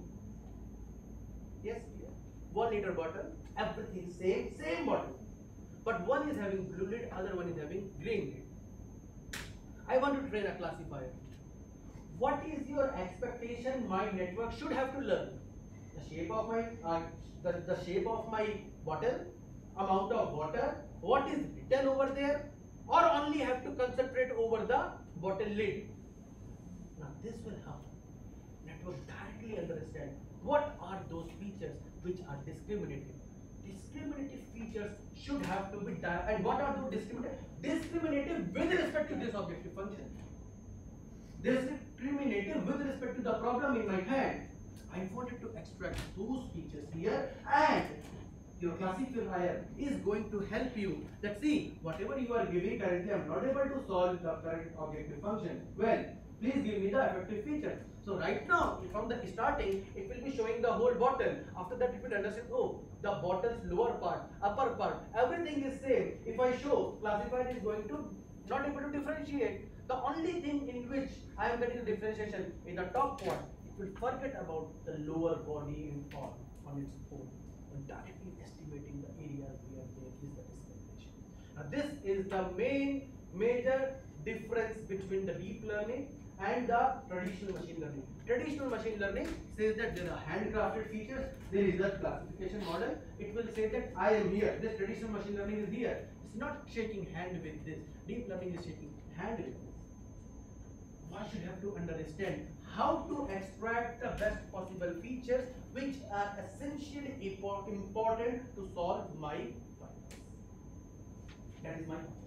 Yes, clear. 1 liter bottle, everything same bottle. But one is having blue lid, other one is having green lid. I want to train a classifier. What is your expectation my network should have to learn? The shape of my the shape of my bottle, amount of water, what is written over there, or only have to concentrate over the bottle lid. Now this will help network directly understand what are those features which are discriminative. Discriminative features should have to be done, and what are those discriminative with respect to this objective function. Discriminative with respect to the problem in my hand. I wanted to extract those features here, and your classifier is going to help you that see, whatever you are giving currently, I am not able to solve the current objective function. Well, please give me the effective feature. So right now, from the starting, it will be showing the whole bottle. After that, it will understand, oh, the bottle's lower part, upper part, everything is same. If I show, classifier is going to not able to differentiate. The only thing in which I am getting the differentiation is the top part. It will forget about the lower body in form on its own, and directly estimating the areas where there is the discrimination. Now this is the major difference between the deep learning and the traditional machine learning. Traditional machine learning says that there are handcrafted features, there is a classification model. It will say that I am here, this traditional machine learning is here. It's not shaking hand with this. Deep learning is shaking hand with this. One should have to understand how to extract the best possible features which are essentially important to solve my problems. That is my point.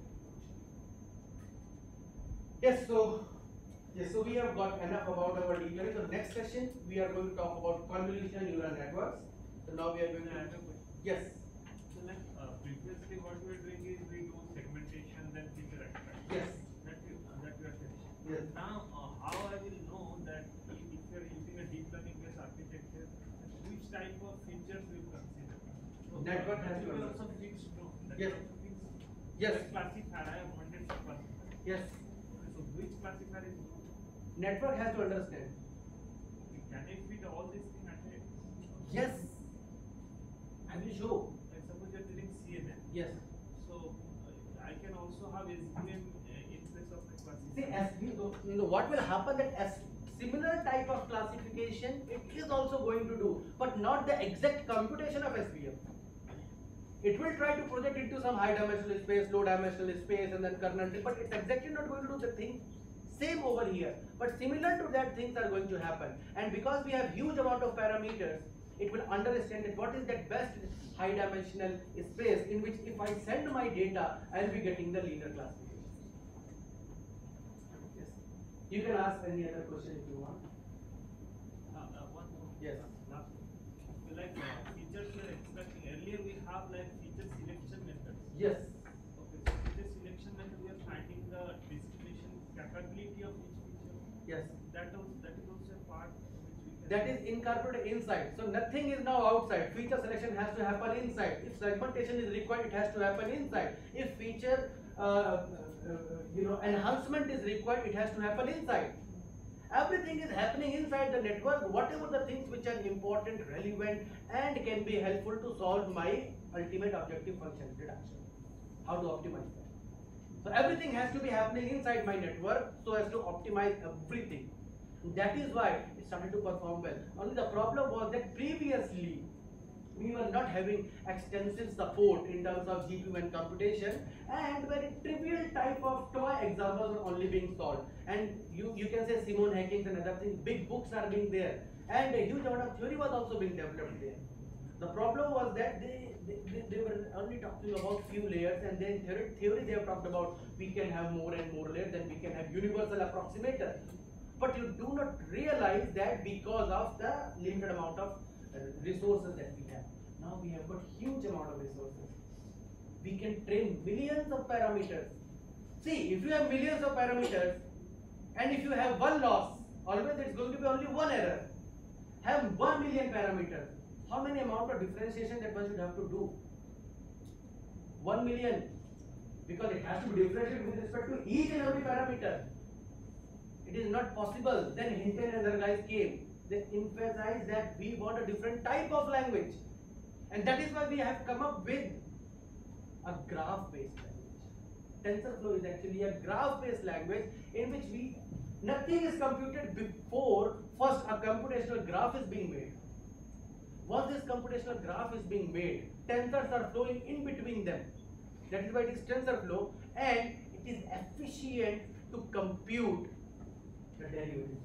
Yes, so we have got enough about our deep learning. So next session we are going to talk about convolutional neural networks. So now we are going to yes. So like previously what we were doing is we do segmentation then feature extraction. Yes. That we are finishing. Yes. Now how I will know that if you are using a deep learning based architecture, which type of features we consider? Network has to also understand. fixed, no? Yes. Network fixed. Yes. Like classifier, I have hundreds of classifiers. Yes. So which classifier is good? Network has to understand. Can I fit all these things at a? Yes. I will show. Like suppose you are doing CNN. Yes. So I can also have SVM in place of my See, classifier. what will happen that as similar type of classification it is also going to do, but not the exact computation of SVM. It will try to project into some high dimensional space, low dimensional space, and then kernel, but it's exactly not going to do the thing same over here. But similar to that, things are going to happen. And because we have huge amount of parameters, it will understand that what is that best high dimensional space in which if I send my data, I'll be getting the linear classification. Yes. You can ask any other question if you want. One more. Yes. Last one. So like features we are expecting. Earlier we have like feature selection methods. Yes. Okay, so feature selection method we are finding the discrimination capability of each feature. Yes. That is also a part which we can. That is incorporated inside. So nothing is now outside. Feature selection has to happen inside. If segmentation is required, it has to happen inside. If feature enhancement is required, it has to happen inside. Everything is happening inside the network. Whatever the things which are important, relevant, and can be helpful to solve my ultimate objective function reduction. How to optimize that. So everything has to be happening inside my network so as to optimize everything. That is why it started to perform well. Only the problem was that previously we were not having extensive support in terms of GPU and computation, and very trivial type of toy examples were only being solved. And you can say Simon Hackings and other things, big books are being there, and a huge amount of theory was also being developed there. The problem was that they were only talking about few layers, and then theory they have talked about we can have more and more layers, then we can have universal approximator. But you do not realize that because of the limited amount of resources that we have. Now we have got huge amount of resources. We can train millions of parameters. See, if you have millions of parameters, and if you have one loss, always it's going to be only one error. Have 1 million parameters. How many amount of differentiation that one should have to do? 1 million. Because it has to be differentiated with respect to each and every parameter. It is not possible. Then Hinton and other guys came. They emphasized that we want a different type of language. And that is why we have come up with a graph-based language. TensorFlow is actually a graph-based language in which nothing is computed before first a computational graph is being made. Once this computational graph is being made, tensors are flowing in between them. That is why it is TensorFlow, and it is efficient to compute the derivatives.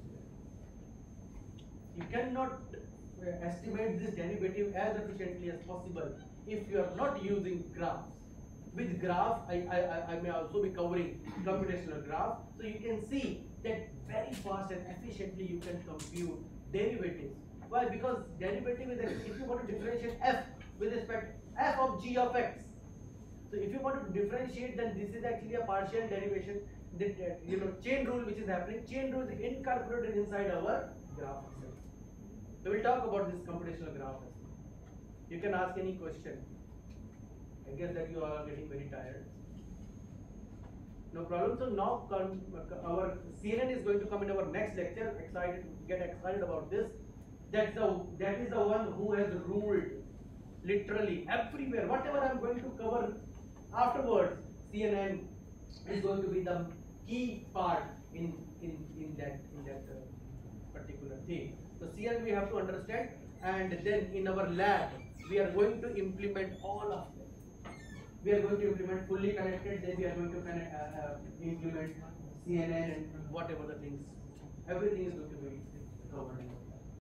You cannot estimate this derivative as efficiently as possible if you are not using graphs. With graph, I may also be covering computational graph, so you can see that very fast and efficiently you can compute derivatives. Why? Because derivative is actually, if you want to differentiate f with respect f of g of x. So if you want to differentiate, then this is actually a partial derivation. That chain rule which is happening. Chain rule is incorporated inside our graph itself. So we'll talk about this computational graph as well. You can ask any question. I guess that you are getting very tired. No problem. So now our CNN is going to come in our next lecture. Get excited about this. That is the one who has ruled literally everywhere. Whatever I'm going to cover afterwards, CNN is going to be the key part in that particular thing. So CNN we have to understand, and then in our lab we are going to implement all of them. We are going to implement fully connected. Then we are going to implement CNN and whatever the things. Everything is going to be covered.